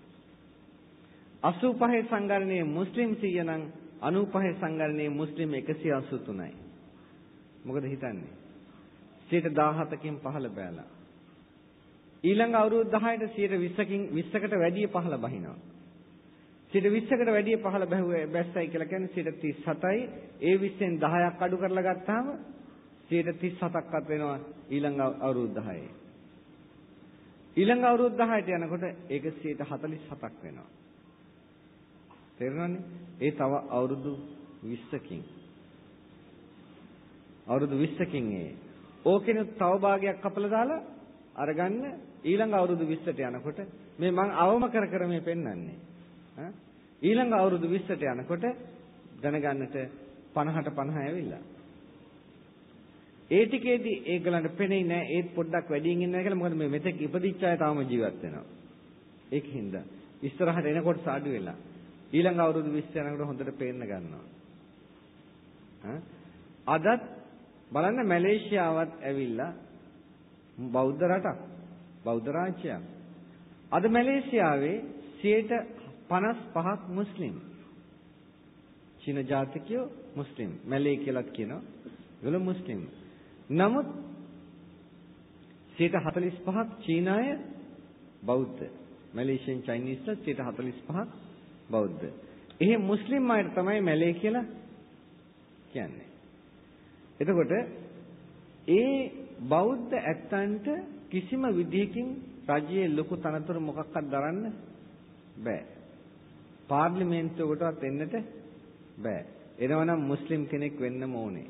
අසූ පහේ සංගණනයේ මුස්ලිම් සීය නම් අනූ පහේ සංගණනයේ මුස්ලිම් එකසිය අසූ තුනයි. මොකද හිතන්නේ? සියයට දහහතකින් පහළ බැලලා. ඊළඟ අවුරුදු දහයට සියයට විස්සකින් විස්සකට වැඩිය පහළ බහිනවා. සිට විස්සකට වැඩිය පහළ බැහුවේ බැස්සයි කියලා කියන්නේ සිට තිස් හතයි. ඒ විස්සෙන් දහයක් අඩු කරලා ගත්තාම සිට තිස් හතක්වත් වෙනවා ඊළඟ අවුරුදු දහයේ. ඊළඟ අවුරුදු දහයට යනකොට ඒක සිට හතළිස් හතක් වෙනවා. තේරුණානේ? ඒ තව අවුරුදු විස්සකින්. අවුරුදු විස්සකින් ඒ. ඕකෙන තව භාගයක් කපලා දාලා අරගන්න ඊළඟ අවුරුදු විස්සට යනකොට මේ මං අවම කර කර මේ පෙන්වන්නේ. ඈ ඊළඟ අවුරුදු විස්සට යනකොට දැනගන්නට පනහට පනහ ඇවිල්ලා. ඒ ටිකේදී ඒගලන්ට පෙනෙන්නේ නැහැ ඒත් පොඩ්ඩක් වැඩියෙන් ඉන්නවා කියලා. මොකද මේ මෙතෙක් ඉපදිච්ච අය තාම ජීවත් වෙනවා. ඒකින්ද ඉස්සරහට එනකොට සාඩු වෙලා ඊළඟ අවුරුදු විස්ස යනකොට හොඳට පේන්න ගන්නවා. ඈ අදත් බලන්න මැලේසියාවත් ඇවිල්ලා බෞද්ධ රටක්. බෞද්ධ රාජ්‍යයක්. අද මැලේසියාවේ සියයට පනස් පහක් මුස්ලිම්. චීන ජාතිකයෝ මුස්ලිම්. මැලේ කියලාත් කියනවා. ඒගොල්ලෝ මුස්ලිම්. නමුත් සියයට හතළිස් පහක් චීන අය බෞද්ධ. මැලේසියන් චයිනීස්ලා සියයට හතළිස් පහක් බෞද්ධ. එහෙ මුස්ලිම් අයට තමයි මැලේ කියලා කියන්නේ. එතකොට ඒ බෞද්ධ ඇත්තන්ට කිසිම විදිහකින් රජයේ ලොකු තනතුරු මොකක්වත් දරන්න බෑ. පාර්ලිමේන්තුවකටවත් එන්නට බෑ. එනවනම් මුස්ලිම් කෙනෙක් වෙන්නම ඕනේ.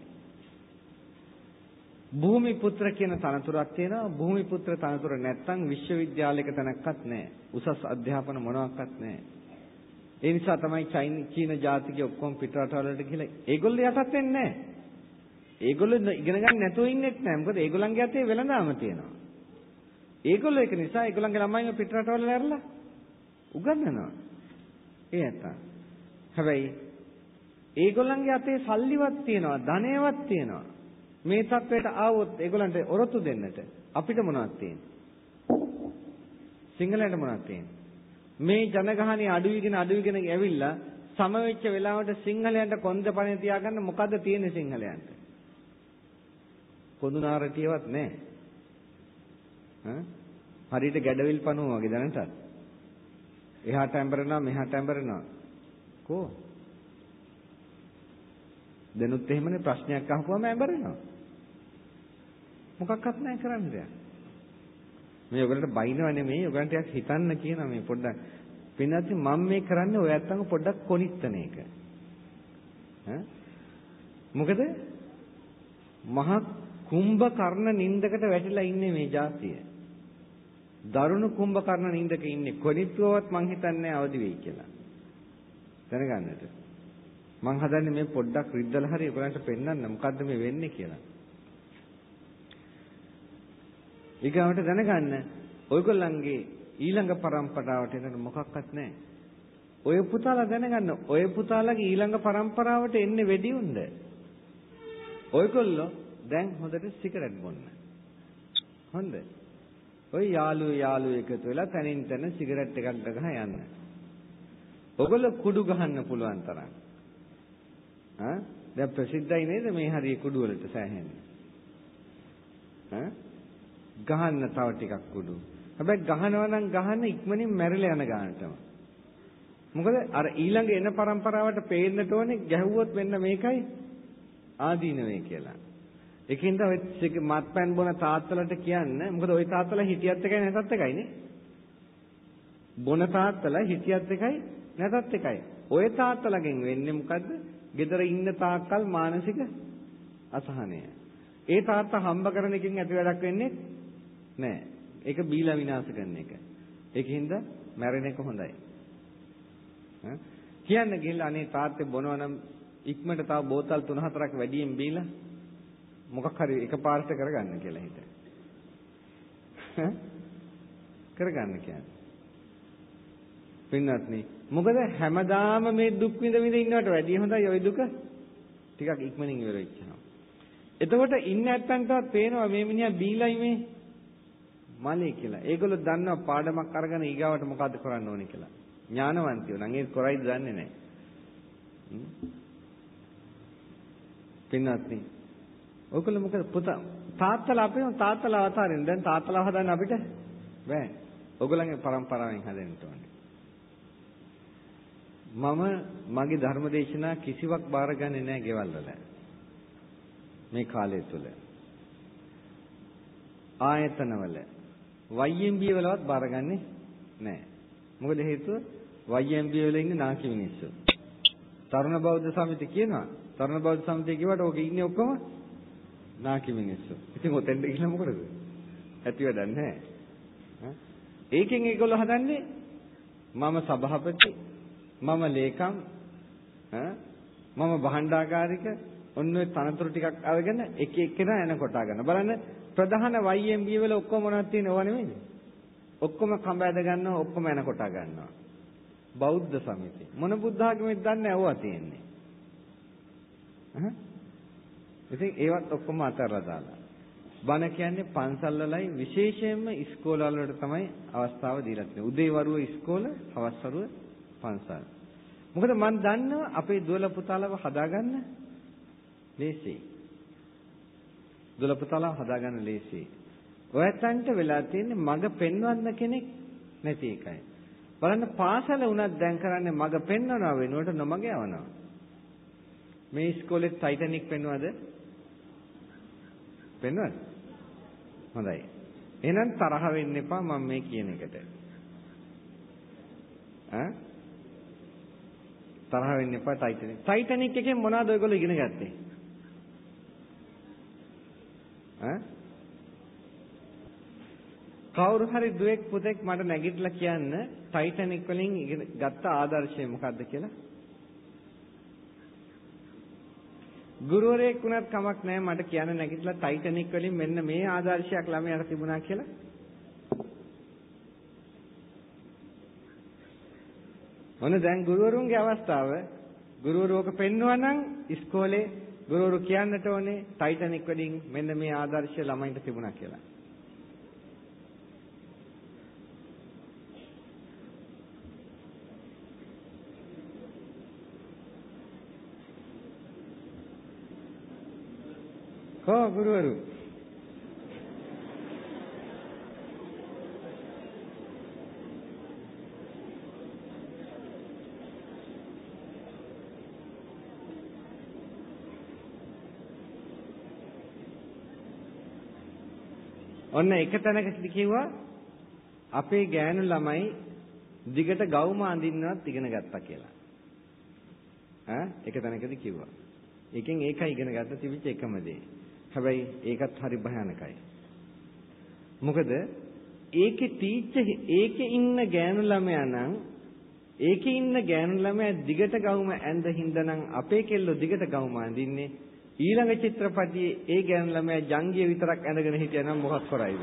භූමිපුත්‍ර කියන තනතුරක් තියෙනවා. භූමිපුත්‍ර තනතුර නැත්තම් විශ්වවිද්‍යාලයක තැනක්වත් නැහැ. උසස් අධ්‍යාපන මොනවාක්වත් නැහැ. ඒ නිසා තමයි චීන ජාතිකයෝ ඔක්කොම පිටරටවලට ගිහලා ඒගොල්ලෝ යටත් වෙන්නේ නැහැ. ඒගොල්ලෝ ඉගෙන ගන්න නැතුව ඉන්නෙත් නැහැ. මොකද ඒගොල්ලන්ගේ අතේ වෙළඳාම තියෙනවා. ඒගොල්ලෝ ඒක නිසා ඒගොල්ලන්ගේ ළමයින්ව පිටරටවල ඇරලා උගන්වනවා. ඒ නැත්තම්. හැබැයි ඒගොල්ලන්ගේ අතේ සල්ලිවත් තියෙනවා, ධනයවත් තියෙනවා. මේ තත්වයට ආවොත් ඒගොල්ලන්ට ඔරොත්තු දෙන්නට අපිට මොනවද තියෙන්නේ? සිංහලයට මොනවද තියෙන්නේ? මේ ජනගහනය අඩුවිගෙන අඩුවිගෙන ඇවිල්ලා සමවෙච්ච වෙලාවට සිංහලයන්ට කොන්ද පණේ තියාගන්න මොකද්ද තියෙන්නේ සිංහලයන්ට? පොදුනාරටියවත් නැහැ. ඈ හරියට ගැඩවිල් පණුව වගේ දැනටත්. එහාට ඇඹරෙනවා මෙහාට ඇඹරෙනවා. කෝ? දැනුත් එහෙමනේ ප්‍රශ්නයක් අහපුවම ඇඹරෙනවා. මොකක්වත් නැහැ කරන්න දෙයක්. මේ ඔයගලට බයිනව නෙමෙයි ඔයගලන්ට ටිකක් හිතන්න කියනවා මේ පොඩ්ඩක්. පින්නත් මම මේ කරන්නේ ඔය අත්තංග පොඩ්ඩක් කොනිත්තන එක. ඈ මොකද මහා කුම්භ කර්ණ නින්දකට වැටිලා ඉන්නේ මේ ජාතිය. දරුණු කුම්භ කර්ණ නින්දක ඉන්නේ. කොනිත්වවත් මං හිතන්නේ අවදි වෙයි කියලා. දැනගන්නට. මං හදන්නේ මේ පොඩ්ඩක් රිද්දලා හරි ඔයගලන්ට පෙන්වන්න මොකද්ද මේ වෙන්නේ කියලා. ඊගාවට දැනගන්න ඔයගොල්ලන්ගේ ඊළඟ પરම්පරාවට එනකොට මොකක්වත් නැහැ. ඔය පුතාලා දැනගන්න ඔය පුතාලාගේ ඊළඟ પરම්පරාවට එන්නේ වෙඩි උණ්ඩ. ඔයගොල්ලෝ දැන් හොඳට සිගරට් බොන්න. හොඳ. ඔය යාළුවෝ යාළුවෝ එකතු වෙලා තනින් තන සිගරට් එකක් ගහ යන්න. ඔයගොල්ලෝ කුඩු ගහන්න පුළුවන් තරම්. ආ දැන් ප්‍රසිද්ධයි නේද මේ හරිය කුඩු වලට සෑහෙන්න. ආ ගහන්න තව ටිකක් කුඩු. හැබැයි ගහනවා නම් ගහන්න ඉක්මනින් මැරිලා යන ගානටම. මොකද අර ඊළඟ එන પરම්පරාවට පේන්නට ඕනේ ගැහුවොත් වෙන්න මේකයි ආදීනවේ කියලා. ඒකින්ද ඔය මත්පැන් බොන තාත්තලට කියන්න මොකද ওই තාත්තලා හිටියත් එකයි නැතත් එකයිනේ. බොන තාත්තලා හිටියත් එකයි නැතත් එකයි. ওই තාත්තලගෙන් වෙන්නේ මොකද්ද? ගෙදර ඉන්න තාක්කල් මානසික අසහනය. ඒ තාත්තා හම්බ කරන එකකින් ඇති වැඩක් වෙන්නේ නෑ. ඒක බීලා විනාශ කරන එක. ඒකින්ද මැරෙන එක හොඳයි. ඈ කියන්න ගිහලා අනේ තාත්තේ බොනවා නම් ඉක්මනට තව බෝතල් තුන හතරක් වැඩියෙන් බීලා මොකක් හරි එකපාරට කරගන්න කියලා හිත. ඈ කරගන්න කියන්නේ. පින්වත්නි මොකද හැමදාම මේ දුක් විඳ විඳ ඉන්නවට වැඩිය හොඳයි ওই දුක ටිකක් ඉක්මනින් ඉවර වෙච්චනවා. එතකොට ඉන්න නැත්තන්ටවත් පේනවා මේ මිනිහා බීලයි මේ මලේ කියලා. ඒගොල්ලෝ දන්නවා පාඩමක් අරගෙන ඊගාවට මොකද්ද කරන්න ඕනේ කියලා. ඥානවන්තයෝ නම් ඒක කරයිද දන්නේ නැහැ. පින්වත්නි ඔයගොල්ලෝ මොකද පුතා තාත්තලා අපේ තාත්තලා අවතාරෙන් දැන් තාත්තලා හදන්න අපිට බෑ. ඔයගොල්ලන්ගේ પરම්පරාවෙන් හදන්න ඕනේ. මම මගේ ධර්ම දේශනා කිසිවක් බාරගන්නේ නැහැ ගෙවල් වල. මේ කාලය තුල. ආයතනවල වයි එම් බී වලවත් බාරගන්නේ නැහැ. මොකද හේතුව වයි එම් බී වල ඉන්නේ නාකි මිනිස්සු. තරුණ බෞද්ධ සමිතිය කියනවා. තරුණ බෞද්ධ සමිතිය කිව්වට ඕක ඉන්නේ ඔක්කොම නාකි මිනිස්සු. ඉතින් ඔතෙන්ද ගිහලා මොකටද? ඇති වැඩක් නැහැ. ඒකෙන් ඒගොල්ලෝ හදන්නේ මම සභාපති, මම ලේකම්, මම භාණ්ඩාගාරික ඔන්න ඔය තනතුරු ටිකක් අරගෙන එක එක්කෙනා එන කොටා ගන්න. බලන්න ප්‍රධාන වයි එම් බී වල ඔක්කොම මොනවද තියෙන්නේ? ඕවා නෙමෙයිද? ඔක්කොම කඹ ඇද ගන්නවා, ඔක්කොම එන කොටා ගන්නවා. බෞද්ධ සමිතිය. මොන බුද්ධ ආගමෙත් දන්නේ ඇවුවා තියෙන්නේ. අහහ. ඉතින් ඒවත් ඔක්කොම අතහැරලා දාලා. බණ කියන්නේ පන්සල් වලයි විශේෂයෙන්ම ඉස්කෝලවල වලට තමයි අවස්ථාව දීලා තියෙන්නේ. උදේ වරුව ඉස්කෝල, හවස් වරුව පන්සල්. මොකද මම දන්නවා අපේ දුවලා පුතාලව හදාගන්න ලේසියි. දුවලා පුතාලව හදාගන්න ලේසියි. ඔයයන්ට වෙලා තියෙන්නේ මග පෙන්වන්න කෙනෙක් නැති එකයි. බලන්න පාසල උනත් දැන් කරන්නේ මග පෙන්වනවා වෙනුවට නොමග යවනවා. මේ ඉස්කෝලේ ටයිටැනික් පෙන්වවද? පෙන්වද? හොඳයි. එහෙනම් තරහ වෙන්න එපා මම මේ කියන එකට. ඈ? තරහ වෙන්න එපා ටයිටැනික්. ටයිටැනික් එකෙන් මොනවද ඔයගොල්ලෝ ඉගෙන ගත්තේ? ඈ? කවුරු හරි දුවෙක් පුතෙක් මට නැගිටලා කියන්න ටයිටැනික් වලින් ඉගෙන ගත්ත ආදර්ශය මොකක්ද කියලා? ගුරුවරයෙක් වුණත් කමක් නැහැ මට කියන්න නැගිටලා ටයිටැනික් වලින් මෙන්න මේ ආදර්ශයක් ළමයාට තිබුණා කියලා. ඔන්න දැන් ගුරුවරුන්ගේ අවස්ථාව ගුරුවරු ඔක පෙන්වනවා නම් ඉස්කෝලේ ගුරුවරු කියන්නට ඕනේ ටයිටැනික් වලින් මෙන්න මේ ආදර්ශය ළමයින්ට තිබුණා කියලා. කො ගුරුවරු ඔන්න එක තැනකදී කිව්වා අපේ ගෑනු ළමයි දිගට ගවුම අඳින්නවත් ඉගෙන ගත්තා කියලා. ඈ එක තැනකදී කිව්වා. එකෙන් ඒකයි ඉගෙන ගත්ත තිබිච්ච එකම දේ. හැබැයි ඒකත් හරි භයානකයි. මොකද ඒකේ ටීචර් ඒකේ ඉන්න ගෑනු ළමයා නම් ඒකේ ඉන්න ගෑනු ළමයා දිගට ගවුම ඇඳ හින්දානම් අපේ කෙල්ලෝ දිගට ගවුම අඳින්නේ. ඊළඟ චිත්‍රපටියේ ඒ ගෑනු ළමයා ජංගිය විතරක් ඇඳගෙන හිටියනම් මොකක් කරයිද?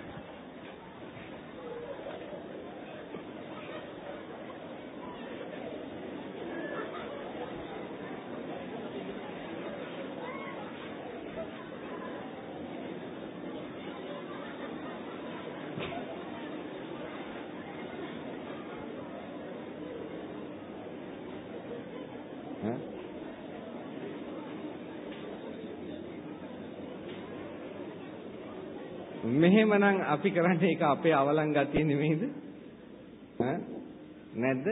මෙහෙමනම් අපි කරන්නේ ඒක අපේ අවලං ගතිය නෙමෙයිද? ඈ නැද්ද?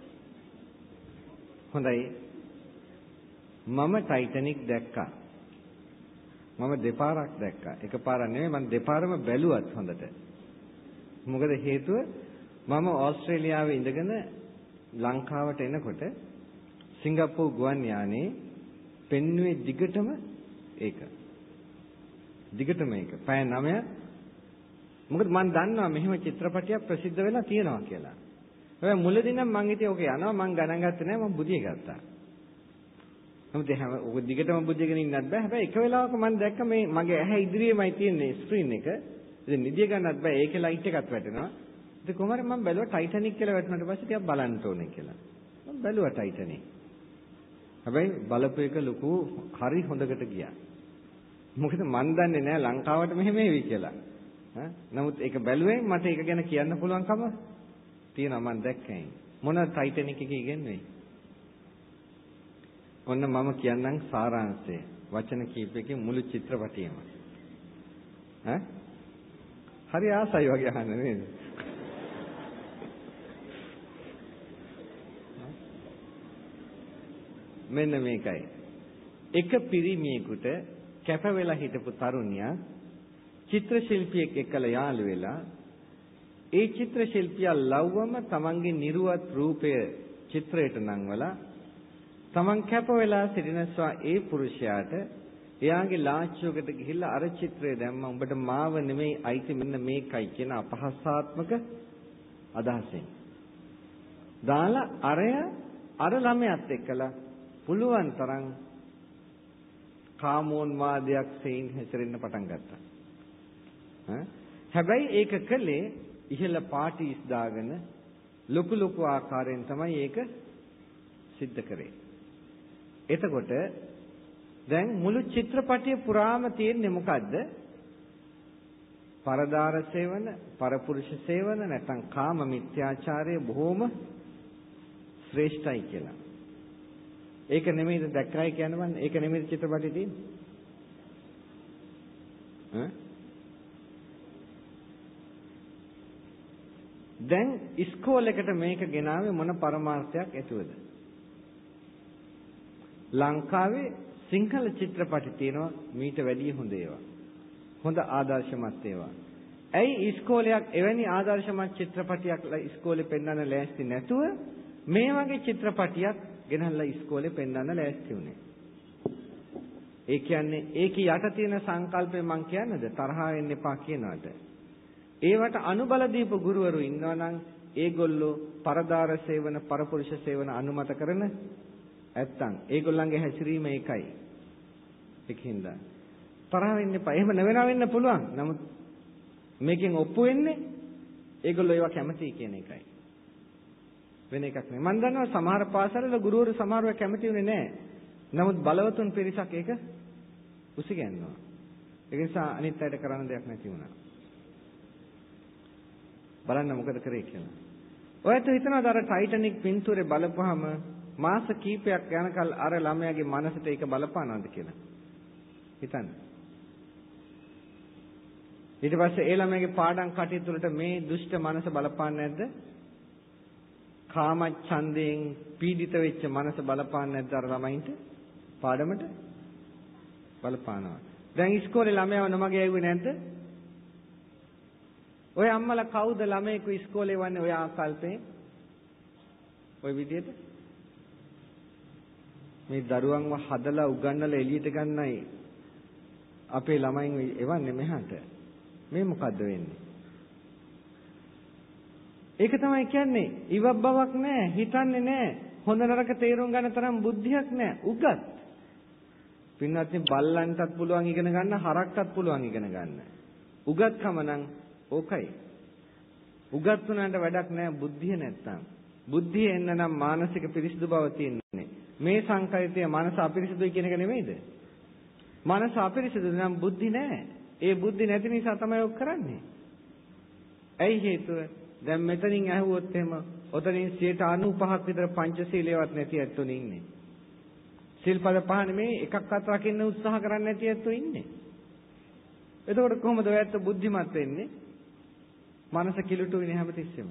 හොඳයි. මම ටයිටැනික් දැක්කා. මම දෙපාරක් දැක්කා. එකපාරක් නෙමෙයි මම දෙපාරම බැලුවත් හොඳට. මොකද හේතුව මම ඕස්ට්‍රේලියාවේ ඉඳගෙන ලංකාවට එනකොට සිංගප්පූරු ගුවන් යානේ පෙන්වුවේ දිගටම ඒක. දිගටම ඒක. පැය නවය. මොකද මම දන්නවා මෙහෙම චිත්‍රපටයක් ප්‍රසිද්ධ වෙලා තියෙනවා කියලා. හැබැයි මුලදී නම් මං හිතේ ඔක යනවා මං ගණන් ගත්තේ නැහැ මං බුදිය ගත්තා. නමුත් එහෙම ඔක දිගටම බුදියගෙන ඉන්නත් බෑ. හැබැයි එක වෙලාවක මම දැක්ක මේ මගේ ඇහැ ඉදිරියේමයි තියෙන්නේ ස්ක්‍රීන් එක. ඉතින් නිදිය ගන්නත් බෑ. ඒකේ ලයිට් එකත් වැටෙනවා. ඉතින් කොහමද මම බැලුවා ටයිටැනික් කියලා වැටුණාට පස්සේ ටිකක් බලන්න ඕනේ කියලා. මම බැලුවා ටයිටැනික්. හැබැයි බලපු එක ලොකු හරි හොඳකට ගියා. මොකද මන් දන්නේ නැහැ ලංකාවට මෙහෙම වෙවි කියලා. ඈ නමුත් ඒක බැලුවෙන් මට ඒක ගැන කියන්න පුළුවන්කම තියෙනවා මම දැක්කේ. මොන ටයිටැනික් එකේ ඉගෙනුවේ? ඔන්න මම කියන්නම් සාරාංශය. වචන කීපයකින් මුළු චිත්‍රපටියම. ඈ හරි ආසයි වගේ අහන්න නේද? මෙන්න මේකයි. එක පිරිමියෙකුට කැප වෙලා හිටපු තරුණියා චිත්‍ර ශිල්පියෙක් එක්කලා යාළු වෙලා ඒ චිත්‍ර ශිල්පියා ලව්වම තමන්ගේ නිර්වත් රූපය චිත්‍රයට නංවලා තමන් කැප වෙලා සිටිනස්වා ඒ පුරුෂයාට එයාගේ ලාච්චුවකට ගිහිල්ලා අර චිත්‍රය දැම්ම උඹට මාව නෙමෙයි අයිති මෙන්න මේකයි කියන අපහාසාත්මක අදහසෙන් දාලා අරය අර ළමයාත් එක්කලා පුළුවන් තරම් කාමෝන්මාදයක් සෙයින් හැසිරෙන්න පටන් ගත්තා. හැබැයි ඒක කළේ ඉහළ පාටිස් දාගෙන ලොකු ලොකු ආකාරයෙන් තමයි ඒක සිද්ධ කරේ. එතකොට දැන් මුළු චිත්‍රපටිය පුරාම තියෙන්නේ මොකද්ද? පරදාර සේවන, පරපුරුෂ සේවන නැත්නම් කාම මිත්‍යාචාරය බොහොම ශ්‍රේෂ්ඨයි කියලා. ඒක නෙමෙයිද දැක්කයි කියන්නේ මම ඒක නෙමෙයිද චිත්‍රපටියේ තියෙන්නේ? ඈ දැන් ඉස්කෝලේකට මේක ගෙනාවේ මොන පරමාර්ථයක් ඇතුවද? ලංකාවේ සිංහල චිත්‍රපටි තියෙනවා මීට වැඩිය හොඳ ඒවා. හොඳ ආදර්ශමත් ඒවා. ඇයි ඉස්කෝලයක් එවැනි ආදර්ශමත් චිත්‍රපටියක් ඉස්කෝලේ පෙන්වන්න ලෑස්ති නැතුව මේ වගේ චිත්‍රපටියක් ගෙනල්ලා ඉස්කෝලේ පෙන්වන්න ලෑස්ති වුණේ? ඒ කියන්නේ ඒකේ යට තියෙන සංකල්පය මම කියන්නද තරහ වෙන්න එපා කියනවාට. ඒවට අනුබල දීපු ගුරුවරු ඉන්නවා නම් ඒගොල්ලෝ පරදාර සේවන පරපුරුෂ සේවන අනුමත කරන නැත්තම් ඒගොල්ලන්ගේ හැසිරීම ඒකයි. ඒකින්ද තරහ වෙන්න එපා. එහෙම නැවෙනා වෙන්න පුළුවන්. නමුත් මේකෙන් ඔප්පු වෙන්නේ ඒගොල්ලෝ ඒවා කැමති කියන එකයි. වෙන එකක් නෙවෙයි. මම දන්නවා සමහර පාසල්වල ගුරුවරු සමහරව කැමති වෙන්නේ නැහැ. නමුත් බලවතුන් පිරිසක් ඒක උසිගැන්නවා. ඒ නිසා අනිත් අයට කරන්න දෙයක් නැති වුණා. බලන්න මොකද කරේ කියලා. ඔයත් හිතනවාද අර ටයිටැනික් පින්තූරේ බලපුවාම මාස කීපයක් යනකල් අර ළමයාගේ මනසට ඒක බලපානවද කියලා? හිතන්න. ඊට පස්සේ ඒ ළමයාගේ පාඩම් කටයුතු වලට මේ දුෂ්ට මනස බලපාන්නේ නැද්ද? කාම ඡන්දයෙන් පීඩිත වෙච්ච මනස බලපාන්නේ නැද්ද අර ළමයින්ට? පාඩමට බලපානවා. දැන් ඉස්කෝලේ ළමයාව නමගේ ඇවිත් නැද්ද? ඔය අම්මලා කවුද ළමයෙකු ඉස්කෝලේ වන්නේ ඔය ආකල්පේ? ඔය විදිහට මේ දරුවන්ව හදලා උගන්නලා එළියට ගන්නයි අපේ ළමයින් එවන්නේ මෙහාට. මේ මොකද්ද වෙන්නේ? ඒක තමයි කියන්නේ ඉවක් බවක් නැහැ, හිතන්නේ නැහැ, හොඳ නරක තේරුම් ගන්න තරම් බුද්ධියක් නැහැ, උගත්. පින්වත්නි බල්ලන්ටත් පුළුවන් ඉගෙන ගන්න, හරක්ටත් පුළුවන් ඉගෙන ගන්න. උගත්කම නම් ඕකයි. උගත් වුණාට වැඩක් නැහැ බුද්ධිය නැත්තම්. බුද්ධිය එන්න නම් මානසික පිරිසිදු බව තියෙන්නේ. මේ සංකල්පය මනස අපිරිසිදුයි කියන එක නෙමෙයිද? මනස අපිරිසිදු නම් බුද්ධි නැහැ. ඒ බුද්ධි නැති නිසා තමයි ඔක් කරන්නේ. ඇයි හේතුව? දැන් මෙතනින් ඇහුවොත් එහෙම ඔතනින් සියයට අනූපහක් විතර පංචශීලයවත් නැති ඇත්තෝ ඉන්නේ. සිල්පද පහ නෙමේ එකක්වත් රකින්න උත්සාහ කරන්නේ නැති ඇත්තෝ ඉන්නේ. එතකොට කොහොමද ඔය ඇත්ත බුද්ධිමත් වෙන්නේ? මනස කිලුටු වෙන්නේ හැමතිස්සෙම.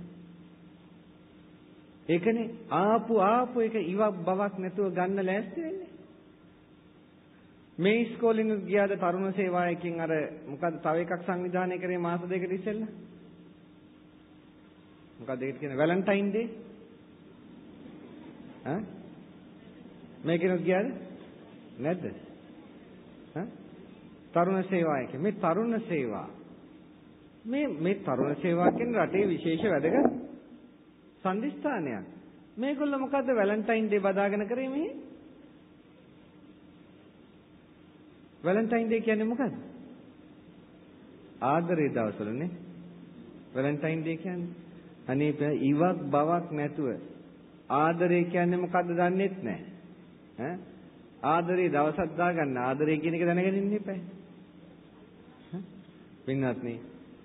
ඒකනේ ආපු ආපු එක ඉවක් බවක් නැතුව ගන්න ලෑස්ති වෙන්නේ. මේ ඉස්කෝලෙන් ගියාද තරුණ සේවාවකින් අර මොකද්ද තව එකක් සංවිධානය කරේ මාස දෙකකට ඉස්සෙල්ලා? මොකක්ද ඒකට කියන්නේ වැලන්ටයින් ඩේ? ඈ මේකෙනුත් ගියාද? නැද්ද? ඈ තරුණ සේවාවක මේ තරුණ සේවා මේ මේ තරුණ සේවා කියන රටේ විශේෂ වැදගත් සම්දිස්ථානයක්. මේගොල්ලෝ මොකද්ද වැලන්ටයින් ඩේ බදාගෙන කරේ මේ? වැලන්ටයින් ඩේ කියන්නේ මොකද්ද? ආදරේ දවසලනේ වැලන්ටයින් ඩේ කියන්නේ. අනේ ඉවක් බවක් නැතුව ආදරේ කියන්නේ මොකද්ද දන්නේත් නැහැ. ඈ ආදරේ දවසක් දාගන්න ආදරේ කියන එක දැනගෙන ඉන්න එපා. හ්ම් පින්වත්නි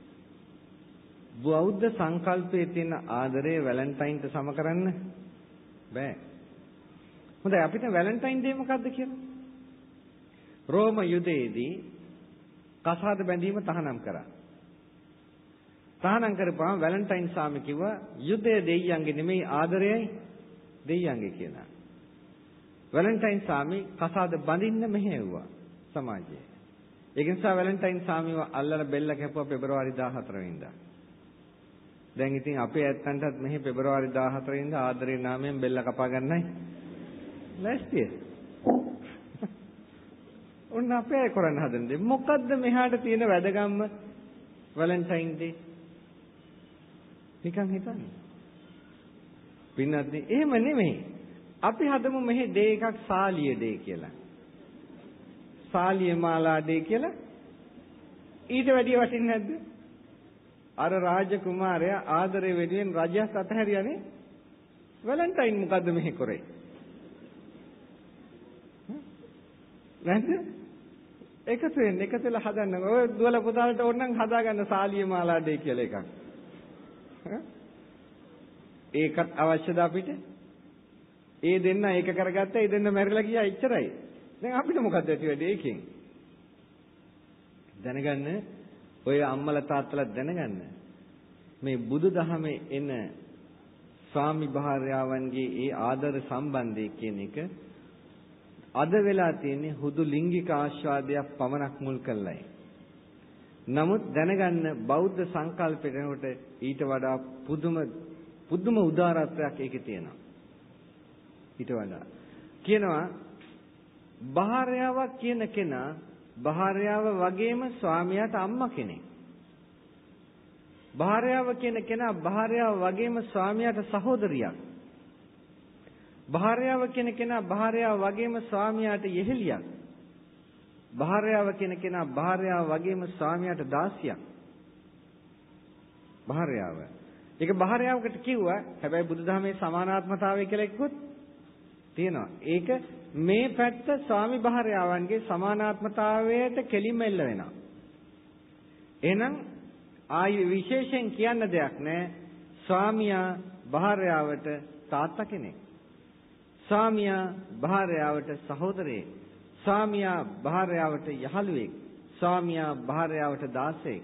බෞද්ධ සංකල්පයේ තියෙන ආදරය වැලන්ටයින්ට සම කරන්න බෑ. හොඳයි අපිට වැලන්ටයින් ඩේ මොකද්ද කියලා? රෝම යුදයේදී කසාද බැඳීම තහනම් කරා. තහනම් කරපුවාම වැලන්ටයින් සාමි කිව්වා යුදය දෙයියන්ගේ නෙමෙයි ආදරයයි දෙයියන්ගේ කියලා. වැලන්ටයින් සාමි කසාද බඳින්න මෙහෙව්වා සමාජයේ. ඒක නිසා වැලන්ටයින් සාමිව අල්ලලා බෙල්ල කැපුවා පෙබරවාරි දාහතර වෙනිදා. දැන් ඉතින් අපේ ඇත්තන්ටත් මෙහි පෙබරවාරි දාහතර වෙනිදා ආදරේ නාමයෙන් බෙල්ල කපා ගන්නයි ලෑස්තිය. ඔන්න අපේ අය කරන්න හදන්නේ. මොකද්ද මෙහාට තියෙන වැදගම්ම වැලන්ටයින් ඩේ? නිකන් හිතන්න. පින්නත් එහෙම නෙමෙයි. අපි හදමු මෙහි ඩේ එකක් සාලිය ඩේ කියලා. සාලිය මාලා ඩේ කියලා. ඊට වැඩිය වටින්නේ නැද්ද? අර රාජකුමාරයා ආදරේ වෙනුවෙන් රජයක් අතහැරියානේ. වැලන්ටයින් මොකද්ද මෙහි කරේ? නැද්ද? එකතු වෙන්න එකතු වෙලා හදන්න. ඔය දුවල පුතාලට ඕනනම් හදාගන්න සාලිය මාලා ඩේ කියලා එකක්. ඒකත් අවශ්‍යද අපිට? ඒ දෙන්න ඒක කරගත්තා, ඒ දෙන්න මැරිලා ගියා එච්චරයි. දැන් අපිට මොකද්ද ඇති වෙන්නේ ඒකෙන්? දැනගන්න, ඔය අම්මලා තාත්තලා දැනගන්න. මේ බුදුදහමේ එන ස්වාමි භාර්යාවන්ගේ ඒ ආදර සම්බන්ධය කියන එක අද වෙලා තියෙන්නේ හුදු ලිංගික ආස්වාදයක් පමණක් මුල් කරලායි. නමුත් දැනගන්න බෞද්ධ සංකල්පයකට ඊට වඩා පුදුම පුදුම උදාරත්වයක් ඒකේ තියෙනවා. ඊට වඩා කියනවා භාර්යාවක් කියන කෙනා භාර්යාව වගේම ස්වාමියාට අම්මා කෙනෙක්. භාර්යාව කියන කෙනා භාර්යාව වගේම ස්වාමියාට සහෝදරියක්. භාර්යාව කියන කෙනා භාර්යාව වගේම ස්වාමියාට යෙහෙලියක්. භාර්යාව කියන කෙනා භාර්යාව වගේම ස්වාමියාට දාසියක්. භාර්යාව. ඒක භාර්යාවකට කිව්වා. හැබැයි බුදුදහමේ සමානාත්මතාවය කියලා එක්කුත් තියෙනවා. ඒක මේ පැත්ත ස්වාමි භාර්යාවන්ගේ සමානාත්මතාවයට කෙලින්ම එල්ල වෙනවා. එහෙනම් ආයි විශේෂයෙන් කියන්න දෙයක් නැහැ. ස්වාමියා භාර්යාවට තාත්තා කෙනෙක්. ස්වාමියා භාර්යාවට සහෝදරයෙක්. ස්වාමියා භාර්යාවට යහළුවෙක්. ස්වාමියා භාර්යාවට දාසයෙක්.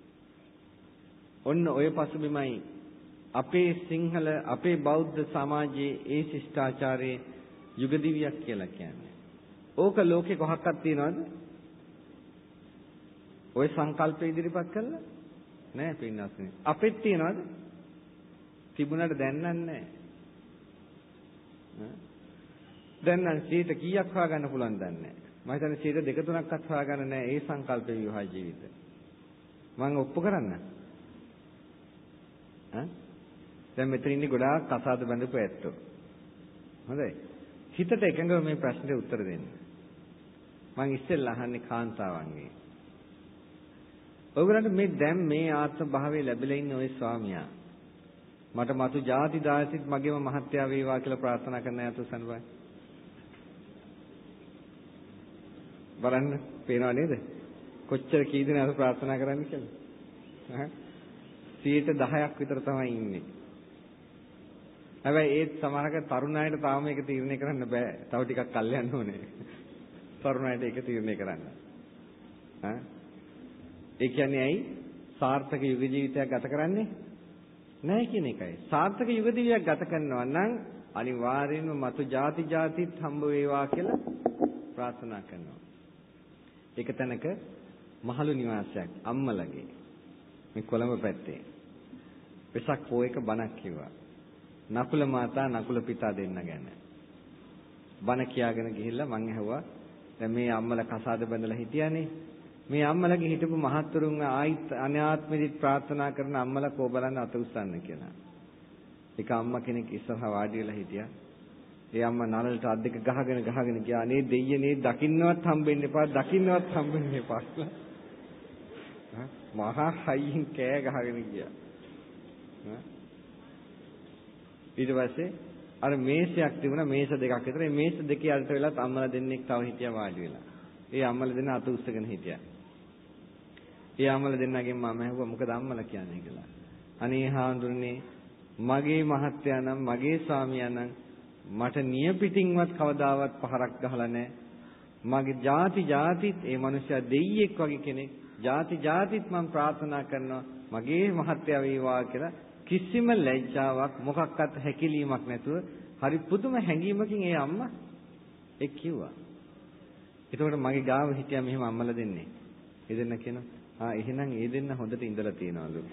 ඔන්න ඔය පසුබිමයි අපේ සිංහල අපේ බෞද්ධ සමාජයේ ඒ ශිෂ්ටාචාරයේ යුගදිවියක් කියලා කියන්නේ. ඕක ලෝකේ කොහක්වත් තියනවද? ඔය සංකල්ප ඉදිරිපත් කළා නෑ පින්නස්නේ. අපෙත් තියනවද? තිබුණාට දැන් නැහැ. දැන් නම් සීට කීයක් හොයාගන්න පුළුවන් දන්නේ නැහැ. මම හිතන්නේ සීට දෙක තුනක්වත් හොයාගන්න නැහැ ඒ සංකල්පේ විවාහ ජීවිත. මම ඔප්පු කරන්න. ඈ දැන් මෙතන ඉන්නේ ගොඩාක් කසාද බඳපු ඇත්තෝ. හොඳයි. හිතට එකඟව මේ ප්‍රශ්නෙට උත්තර දෙන්න. මම ඉස්සෙල්ලා අහන්නේ කාන්තාවන්ගේ. ඔයගොල්ලන්ට මේ දැන් මේ ආත්ම භාවයේ ලැබිලා ඉන්න ওই ස්වාමියා මට මතු ಜಾති දාසිත මගේම මහත්යා වේවා කියලා ප්‍රාර්ථනා කරන්න යතු සන්වයි. බලන්න පේනව නේද? කොච්චර කී දෙනාද ප්‍රාර්ථනා කරන්න කියලා. හා සීයට දහයක් විතර තමයි ඉන්නේ. හැබැයි ඒත් සමහරක තරුණයන්ට තාම මේක තීරණය කරන්න බෑ. තව ටිකක් කල් යන්න ඕනේ. තරුණයන්ට ඒක තීරණය කරන්න. හා ඒ කියන්නේ ඇයි? සාර්ථක යුග ජීවිතයක් ගත කරන්නේ නැහැ කියන එකයි. සාර්ථක යුග ජීවිතයක් ගත කරනවා නම් අනිවාර්යයෙන්ම මතු ಜಾති ಜಾතිත් හම්බ වේවා කියලා ප්‍රාර්ථනා කරනවා. ඒක තැනක මහලු නිවාසයක් අම්මලගේ මේ කොළඹ පැත්තේ වෙසක් පොයක බණක් කිව්වා. නකුල මාතා නකුල පිතා දෙන්න ගැන. බණ කියාගෙන ගිහිල්ලා මං ඇහුවා දැන් මේ අම්මලා කසාද බඳලා හිටියානේ. මේ අම්මලගේ හිටපු මහත්තුරුන් ආයිත් අනාත්මෙදිත් ප්‍රාර්ථනා කරන අම්මලා කෝ බලන්න අත උස්සන්න කියලා. එක අම්මා කෙනෙක් ඉස්සරහා වාඩි වෙලා හිටියා. ඒ අම්මා නළලට අත් දෙක ගහගෙන ගහගෙන ගියා. "අනේ දෙයියනේ දකින්නවත් හම්බෙන්න එපා, දකින්නවත් හම්බෙන්න එපා" කියලා. මහා හයියෙන් කෑ ගහගෙන ගියා. ඊට පස්සේ අර මේසයක් තිබුණා, මේස දෙකක් විතර. මේ මේස දෙකේ අතට වෙලත් අම්මලා දෙන්නෙක් තව හිටියා වාඩි වෙලා. ඒ අම්මලා දෙන්න අත උස්සගෙන හිටියා. ඒ අම්මලා දෙන්නගෙන් මම ඇහුවා මොකද අම්මලා කියන්නේ කියලා. "අනේ හාඳුනනේ මගේ මහත්තයා නම් මගේ ස්වාමියා නම් මට නියපිටින්වත් කවදාවත් පහරක් ගහලා නැහැ. මගේ ಜಾති ಜಾතිත් ඒ මනුස්සයා දෙයියෙක් වගේ කෙනෙක්. ಜಾති ಜಾතිත් මම ප්‍රාර්ථනා කරනවා මගේ මහත්තයා වේවා කියලා." කිසිම ලැජ්ජාවක් මොකක්වත් හැකිලීමක් නැතුව හරි පුදුම හැඟීමකින් ඒ අම්මා ඒ කිව්වා. එතකොට මගේ ගාව හිටියා මෙහෙම අම්මලා දෙන්නේ. ඒ දෙන්න කියනවා ආ එහෙනම් ඒ දෙන්න හොඳට ඉඳලා තියනවලු.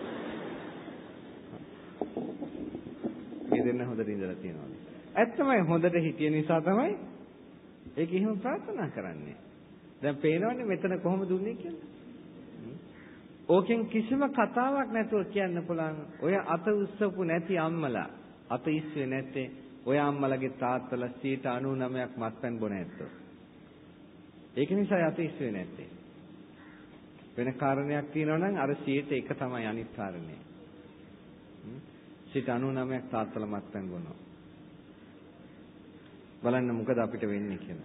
ඒ දෙන්න හොඳට ඉඳලා තියනවලු. ඇත්තමයි හොඳට හිටිය නිසා තමයි ඒක එහෙම ප්‍රාර්ථනා කරන්නේ. දැන් පේනවනේ මෙතන කොහොමද දුන්නේ කියලා. ඕකෙන් කිසිම කතාවක් නැතුව කියන්න පුළුවන් ඔය අත උස්සපු නැති අම්මලා අත ඉස්සුවේ නැත්තේ ඔය අම්මලගේ තාත්තලා සියයට අනූ නවයක් මත්පැන් බොන ඇත්තෝ. ඒක නිසා අත ඉස්සුවේ නැත්තේ. වෙන කාරණයක් තියෙනවා නම් අර සියයට එක තමයි අනිත් කාරණේ. සියයට අනූ නවයක් තාත්තලා මත්පැන් බොනවා. බලන්න මොකද අපිට වෙන්නේ කියලා.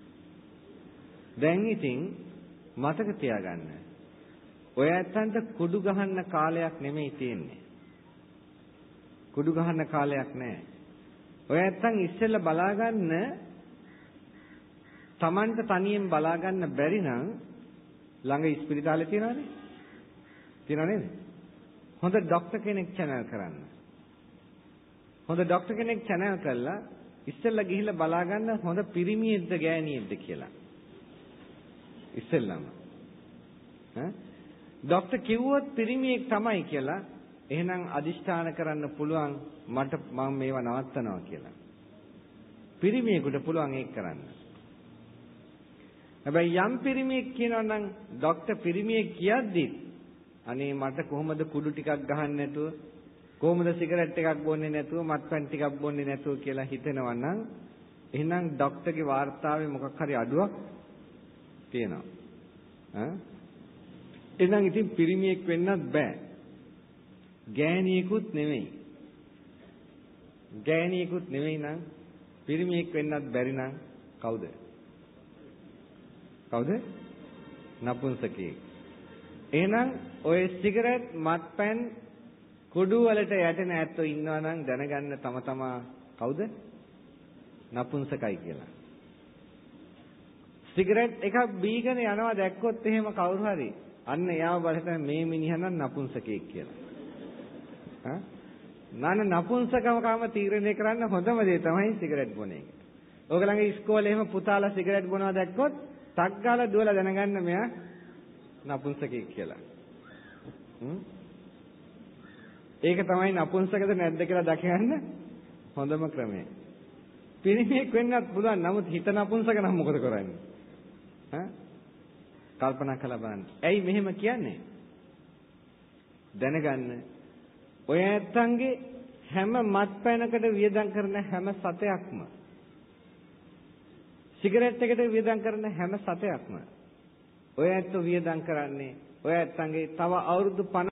දැන් ඉතින් මතක තියාගන්න. ඔය ඇත්තන්ට කුඩු ගහන්න කාලයක් නෙමෙයි තියෙන්නේ. කුඩු ගහන්න කාලයක් නැහැ. ඔය ඇත්තන් ඉස්සෙල්ලා බලාගන්න Tamanට තනියෙන් බලාගන්න බැරි නම් ළඟ ඉස්පිරිතාලේ තියනවනේ. තියනව නේද? හොඳ ડોක්ටර් කෙනෙක් channel කරන්න. හොඳ ડોක්ටර් කෙනෙක් channel කළා ඉස්සෙල්ලා ගිහිල්ලා බලාගන්න හොඳ පිරිමියෙක්ද ගෑණියෙක්ද කියලා. ඉස්සෙල්ලාම. ඈ ડોක්ටර් කිව්වොත් පිරිමියෙක් තමයි කියලා එහෙනම් අදිෂ්ඨාන කරන්න පුළුවන් මට මම මේවා නවත්තනවා කියලා. පිරිමියෙකුට පුළුවන් ඒක කරන්න. හැබැයි යම් පිරිමියෙක් කියනවා නම් ડોක්ටර් පිරිමියෙක් කියද්දි අනේ මට කොහොමද කුඩු ටිකක් ගහන්න නැතුව කොහොමද සිගරට් එකක් බොන්නේ නැතුව මත්පැන් ටිකක් බොන්නේ නැතුව කියලා හිතෙනවා නම් එහෙනම් ડોක්ටර්ගේ වාර්තාවේ මොකක් හරි අඩුවක් තියෙනවා. ඈ එහෙනම් ඉතින් පිරිමියෙක් වෙන්නත් බෑ. ගෑණියෙකුත් නෙමෙයි. ගෑණියෙකුත් නෙමෙයි නම් පිරිමියෙක් වෙන්නත් බැරි නම් කවුද? කවුද? නපුංසකයෙක්. එහෙනම් ඔය සිගරට් මත්පැන් කුඩු වලට යටෙන ඇත්තෝ ඉන්නවා නම් දැනගන්න තම තමා කවුද? නපුංසකයි කියලා. සිගරට් එකක් බීගෙන යනවා දැක්කොත් එහෙම කවුරු හරි අන්න එයාව බලහිටන මේ මිනිහා නම් නපුංසකයෙක් කියලා. හා? නාන නපුංසකම කාම තීරණය කරන්න හොඳම දේ තමයි සිගරට් බොන එක. ඔයගලගේ ඉස්කෝලේ එහෙම පුතාලා සිගරට් බොනවා දැක්කොත් ටක් ගාලා දුවලා දැනගන්න මෙයා නපුංසකයෙක් කියලා. හ්ම්? ඒක තමයි නපුංසකද නැද්ද කියලා දැකගන්න හොඳම ක්‍රමය. පිරිමියෙක් වෙන්නත් පුළුවන් නමුත් හිත නපුංසක නම් මොකද කරන්නේ? ඈ? කල්පනා කරලා බලන්න. ඇයි මෙහෙම කියන්නේ? දැනගන්න. ඔය ඇත්තන්ගේ හැම මත්පැනකට වියදම් කරන හැම සතයක්ම සිගරට් එකට වියදම් කරන හැම සතයක්ම ඔය ඇත්තෝ වියදම් කරන්නේ ඔය ඇත්තන්ගේ තව අවුරුදු